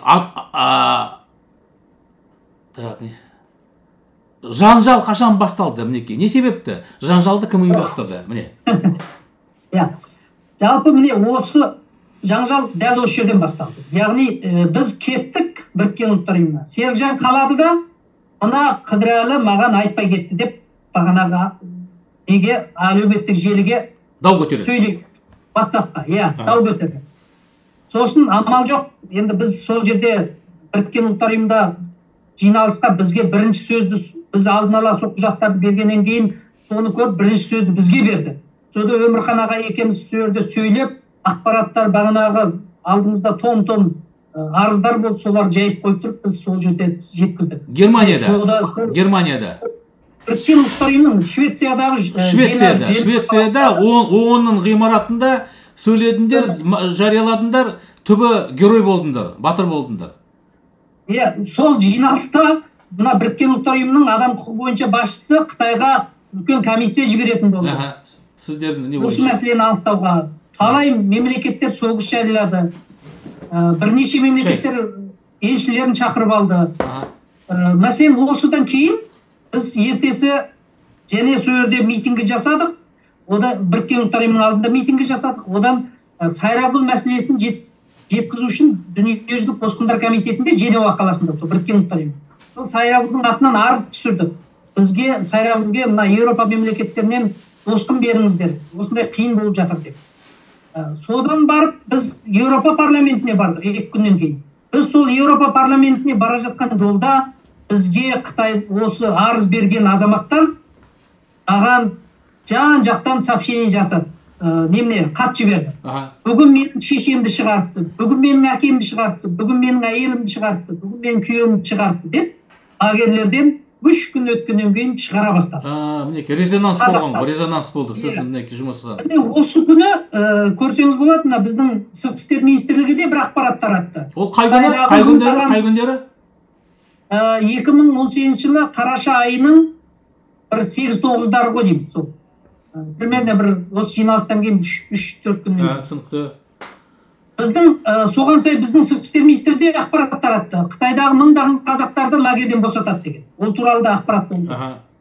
жанжал қашан басталды, мінеки? Не себепті? Жанжалды кім ұйымдастырды, міне? Иә, жалпы міне осы жанжал дәл осы жерден басталды. Яғни біз кеттік Біріккен ұлттар ұйымына. Серікжан қалады да, мына Қыдыралы маған айтпай кетті деп, бағанағы неге әлеуметтік желіге дау көтерді. Сөйлейді. WhatsApp-қа, иә, дау көтерді. Сосын амал жоқ. Енді біз сол жерде Біріккен ұлттар ұйымында жиналысқа бізге бірінші сөзді біз алдын ала сол құжаттарды бергеннен кейін соны көріп бірінші сөзді бізге берді. Сонда Өмірханаға екеуміз сөзді сөйлеп, ақпараттар бағанағы алдымызда том-том арыздар болды, солар жайып қойып тұрып, біз сол жерде жеткіздік. Германияда. Германияда. Біріккен ұлттар ұйымының Швециядағы Швецияда, Швецияда ООНның ғимаратында сөйледіңдер, жарияладыңдар, түбі герой болдыңдар, батыр болдыңдар. Иә, сол жиналыста мына Біріккен ұлттар ұйымының адам құқығы бойынша басшысы Қытайға үлкен комиссия жіберетін болды. Сіздердің не осы мәселені анықтауға талай мемлекеттер соғыс жариялады. Бірнеше мемлекеттер елшілерін шақырып алды. Мәселен, осыдан кейін біз ертесі және сол жерде митингі жасадық. Одан Біріккен ұлттар ұйымының алдында митингі жасадық. Одан Сайрабұл мәселесін жеткізу үшін дүниежүзілік босқындар комитетінде Женева қаласында сол Біріккен ұлттар ұйымы. сол Сайрагүлдің атынан арыз түсірдік. Бізге Сайрагүлге мына Еуропа мемлекеттерінен босқын беріңіздер, осындай қиын болып жатыр деп. Содан барып біз Еуропа парламентіне бардық екі күннен кейін. Біз сол Еуропа парламентіне бара жатқан жолда бізге Қытай осы арыз берген азаматтар маған жан жақтан сообщение жасады. Немене хат жіберді. Бүгін менің шешемді шығарыпты, бүгін менің әкемді шығарыпты, бүгін менің әйелімді шығарыпты, бүгін менің күйеуімді шығарыпты деп лагерлерден үш күн өткеннен кейін шығара бастады. Мінекей резонанс болған ғой, резонанс болды сіздің мінекей жұмысыңызға. Осы күні көрсеңіз болады, мына біздің сыртқы істер министрлігі де бір ақпарат таратты. Ол қай күні? Қай күндері? Қай күндері? екі мың он сегізінші жылы қараша айының бір сегіз тоғыздары ғой деймін сол. Примерно бір осы жиналыстан кейін үш төрт күннен кейін. Түсінікті. Біздің соған сай біздің сыртқы істер министрлігі де ақпарат таратты. Қытайдағы мыңдаған қазақтарды лагерден босатады деген. Ол туралы да ақпарат болды.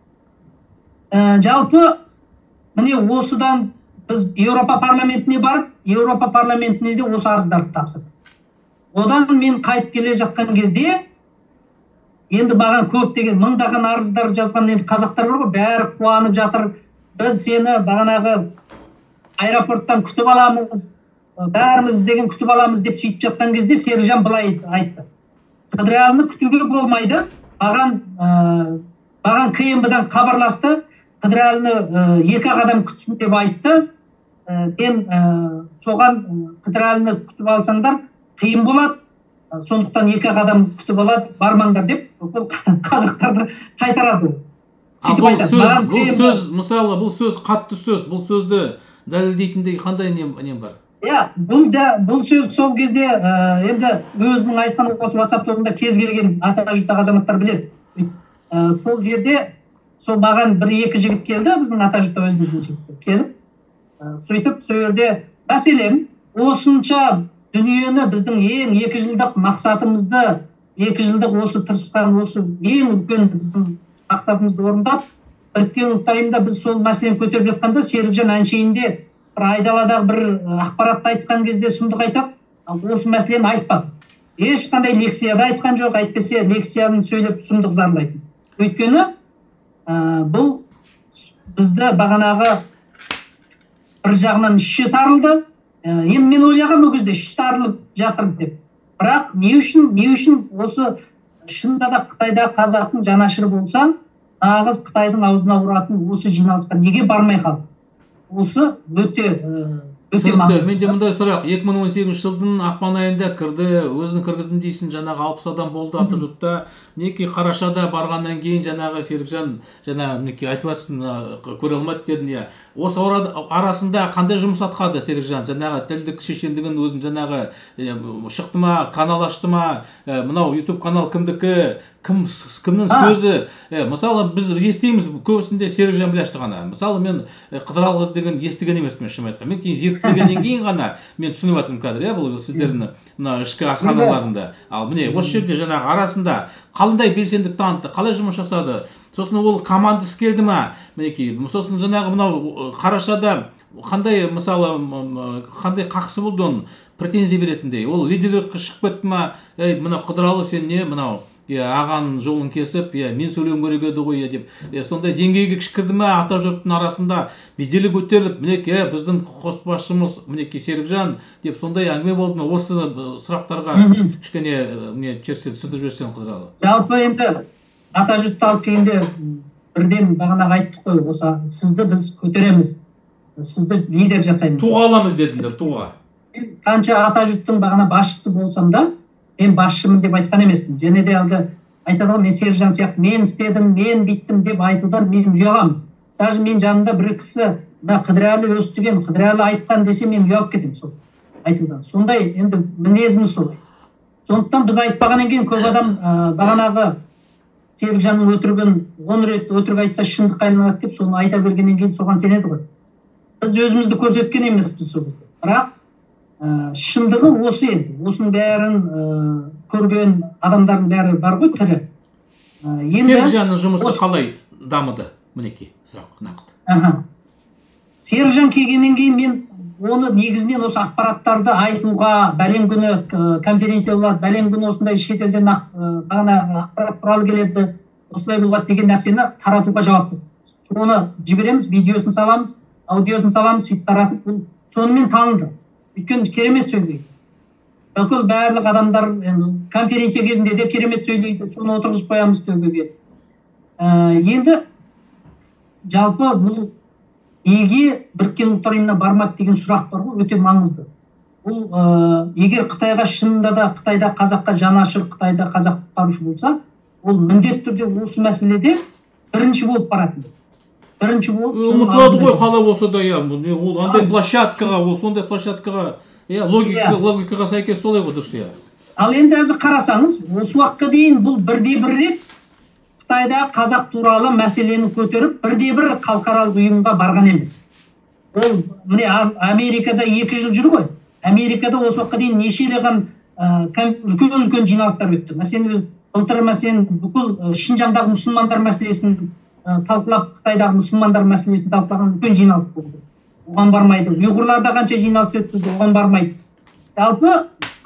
Жалпы міне осыдан біз Еуропа парламентіне барып, Еуропа парламентіне де осы арыздарды тапсырдық. Одан мен қайтып келе жатқан кезде енді маған көп деген мыңдаған арыздар жазған енді қазақтар бар ғой, бәрі қуанып жатыр. Біз сені бағанағы аэропорттан күтіп аламыз, бәріміз деген күтіп аламыз деп сөйтіп жатқан кезде Серікжан былай айтты. Қыдырәліні күтуге болмайды. Маған маған ка эм бэ-дан хабарласты. Қыдырәліні екі ақ адам күтсін деп айтты. Мен соған Қыдырәліні күтіп алсаңдар қиын болады. Сондықтан екі ақ адам күтіп алады, бармаңдар деп қазақтарды қайтарады. Бұл сөз, мысалы, бұл сөз қатты сөз, бұл сөзді дәлелдейтіндей қандай нем бар? Иә, бұл сөз сол кезде енді өзінің айтқан осы WhatsApp тобында кез келген Атажұрттағы азаматтар біледі. Сол жерде сол маған бір екі жігіт келді, біздің Атажұртта өзіміздің жігіттер келіп. Сөйтіп, сол жерде мәселен осынша дүниені біздің ең екі жылдық мақсатымызды, екі жылдық осы тырысқан, осы ең үлкен біздің мақсатымызды орындап, біріккен ұлттар ұйымында біз сол мәселені көтеріп жатқанда Серікжан әншейінде бір айдаладағы бір ақпаратты айтқан кезде сұмдық айтады, осы мәселені айтпады. Ешқандай лекцияда айтқан жоқ, әйтпесе лекцияны сөйлеп сұмдық зарлайтын. Өйткені бұл бізді бағанағы бір жағынан іші тарылды. Енді мен ойлағам ол кезде іші тарылып жатыр деп. Бірақ не үшін, не үшін осы шынында да Қытайда қазақтың жанашыры болса, нағыз Қытайдың аузына ұратын осы жиналысқа неге бармай қалды? Осы өте өте маңызды. Менде мындай сұрақ, екі мың он сегізінші жылдың ақпан айында кірді, өзің кіргіздім дейсің, жаңағы алпыс адам болды Атажұртта. Мінекей қарашада барғаннан кейін жаңағы Серікжан жаңағы мінекей айтып жатсың, көре алмады дедің. Осы арасында қандай жұмыс атқарды Серікжан? Жаңағы тілдік шешендігін өзін жаңағы шықты ма, канал ашты ма, мынау YouTube канал кімдікі, кім кімнің сөзі? Мысалы біз естиміз, көбісінде Серікжан біле ашты ғана. Мысалы мен Қыдыралы деген естіген емеспін шын айтқан. Мен кейін зерттегеннен кейін ғана мен түсініп жатырмын қазір, бұл сіздердің мына ішкі асханаларында. Ал міне осы жерде жаңағы арасында қалай белсендік танытты, қалай жұмыс жасады? Сосын ол командасы келді ма? Мінекей, сосын жаңағы мынау қарашада қандай мысалы қандай қақсы болды оның претензия беретіндей? Ол лидерлік шығып кетті ма? Ей, мына Қыдыралы сен не мынау? Ағаның жолын кесіп, мен сөйлеуім керек еді ғой деп. Сондай деңгейге кірді ме Атажұрттың арасында беделі көтеріліп, мінекей біздің қосбасшымыз мінекей Серікжан деп сондай әңгіме болды ма? Осы сұрақтарға кішкене не терсе түсіндіріп берсең Қыдыралы. Жалпы енді Атажұртты алып келгенде бірден бағанағы айттық қой, осы сізді біз көтереміз, сізді лидер жасаймыз. Туға аламыз дедіңдер, туға. Қанша Атажұрттың бағана басшысы болсам да, мен басшымын деп айтқан емеспін. Және де әлгі айтады ғой, мен Серікжан сияқты мен істедім, мен биттім деп айтудан мен ұяламын. Даже мен жанымда бір кісі Қыдырәлі өстіген, Қыдырәлі айтқан десе мен ұялып кетемін сол айтудан. Сондай енді мінезіміз солай. Сондықтан біз айтпағаннан кейін көп адам бағанағы Серікжанның өтірігін он рет өтірік айтса шындыққа айналады деп соны айта бергеннен кейін соған сенеді ғой. Біз өзімізді көрсеткен емеспіз сол кезде. Бірақ шындығы осы енді. Осының бәрін көрген адамдардың бәрі бар ғой тірі. Серікжанның жұмысы қалай дамыды? Мінекей сұрақ нақты. Серікжан келгеннен кейін мен оны негізінен осы ақпараттарды айтуға, бәлен күні конференция болады, бәлен күні осындай шетелден бағана ақпарат туралы келеді, осылай болады деген нәрсені таратуға жауапты. Соны жібереміз, видеосын саламыз, аудиосын саламыз, сөйтіп таратып, бұл сонымен танылды. Өйткені керемет сөйлейді. Бүкіл барлық адамдар конференция кезінде де керемет сөйлейді, соны отырғызып қоямыз төбеге. Енді жалпы бұл неге біріккен ұлттар ұйымына бармады деген сұрақ бар ғой, өте маңызды. Бұл егер Қытайға шынында да Қытайда қазаққа жанашыр, Қытайда қазақ құтқарушы болса, ол міндетті түрде осы мәселеде бірінші болып барады. Бірінші болып. Ұмытылады ғой қалай болса да, иә, ол андай площадкаға, ол сондай площадкаға, иә, логикаға сәйкес солай ғой, дұрыс, иә. Ал енді әзір қарасаңыз, осы уақытқа дейін бұл бірде бір рет Қытайда қазақ туралы мәселені көтеріп, бірде бір халықаралық ұйымға барған емес. Ол міне Америкада екі жыл жүр ғой. Америкада осы уақытқа дейін нешелеген үлкен-үлкен жиналыстар өтті. Мәселен, былтыр мәселен бүкіл Шинжаңдағы мұсылмандар мәселесін талқылап, Қытайдағы мұсылмандар мәселесін талқылаған үлкен жиналыс болды. Оған бармайды. Ұйғырларда қанша жиналыс өткізді, оған бармайды. Жалпы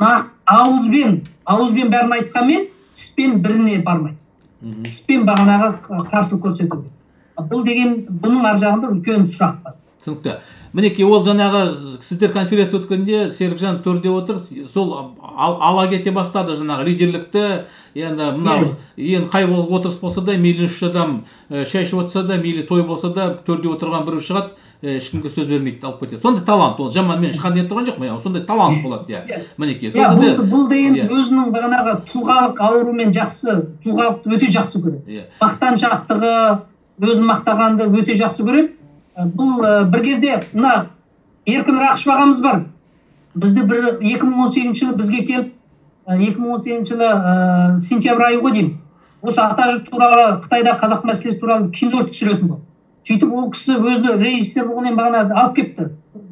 ауызбен, ауызбен бәрін айтқанмен, іспен біріне бармайды. Іспен бағанағы қарсылық көрсетуде. Бұл деген, бұның ар жағында үлкен сұрақ бар. Түсінікті. Мінекей, ол жаңағы сіздер конференция өткенде Серікжан төрде отыр, сол ала кете бастады жаңағы лидерлікті, енді мынау ең қай болып отырыс болса да, мейлі үш адам шай ішіп отырса да, мейлі той болса да, төрде отырған біреу шығады, ешкімге сөз бермейді, алып кетеді. Сондай талант, ол жаманмен шыққан деп тұрған жоқ ма? Сондай талант болады, иә. Мінекей. Бұл деген өзінің бағанағы тұлғалық аурумен жақсы, тұлғалық өте жақсы көреді. Мақтаншақтығы, өзін мақтағанды өте жақсы көреді. Бұл бір кезде, мына Еркін Рақышев ағамыз бар. Бізді екі мың он сегізінші жылы бізге келіп, екі мың он сегізінші жылы сентябрь айы ғой деймін. Осы Атажұрт туралы, Қытайда қазақ мәселесі туралы кино түсіретін бол. Сөйтіп ол кісі өзі режиссер болғаннан бағана алып кепті.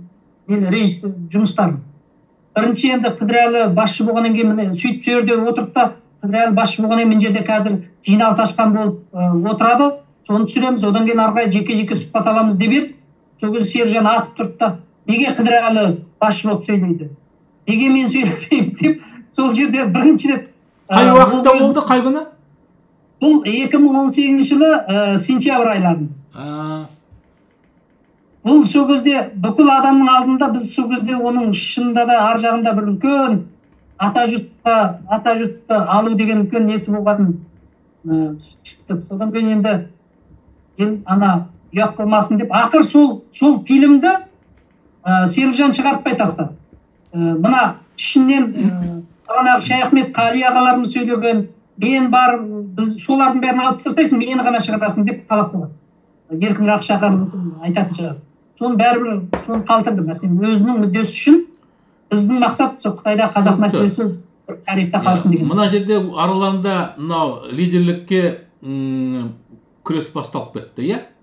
Режиссер жұмыстарын. Бірінші енді Қыдырәлі басшы болғаннан кейін, сөйтіп жерде отырып та, Қыдырәлі басшы болғаннан кейін жерде қазір жиналыс ашқан болып отырады. Соны түсіреміз, одан кейін арғай жеке-жеке сұхбат аламыз деп еді. Сол кезде Сержан атып тұрды да, неге Қыдырәлі басшы болып сөйлейді? Неге мен сөйлемеймін деп, сол жерде бірінші рет. Қай уақытта болды, қай күні? Бұл екі мың он сегізінші жылы сентябрь айларында. Бұл сол кезде бүкіл адамның алдында, біз сол кезде оның шынында да ар жағында бір үлкен Атажұртқа, Атажұртты алу деген үлкен несі болғанын шықты. Содан кейін енді ана ұят болмасын деп, ақыр сол сол фильмді Серікжан шығарпай тастады. Мына ішінен бағанағы Шаяхмет Қали ағаларымыз сөйлеген, мен бар, біз солардың бәрін алып тастайсың, мені ғана шығарасың деп талап қойған. Еркін Рақышев ағам айтатын шығар. Соны бәрібір соны қалдырды. Мәселен, өзінің мүддесі үшін біздің мақсат сол Қытайда қазақ мәселесі тарихта қалсын деген. Мына жерде араларында мынау лидерлікке күрес басталып кетті, иә?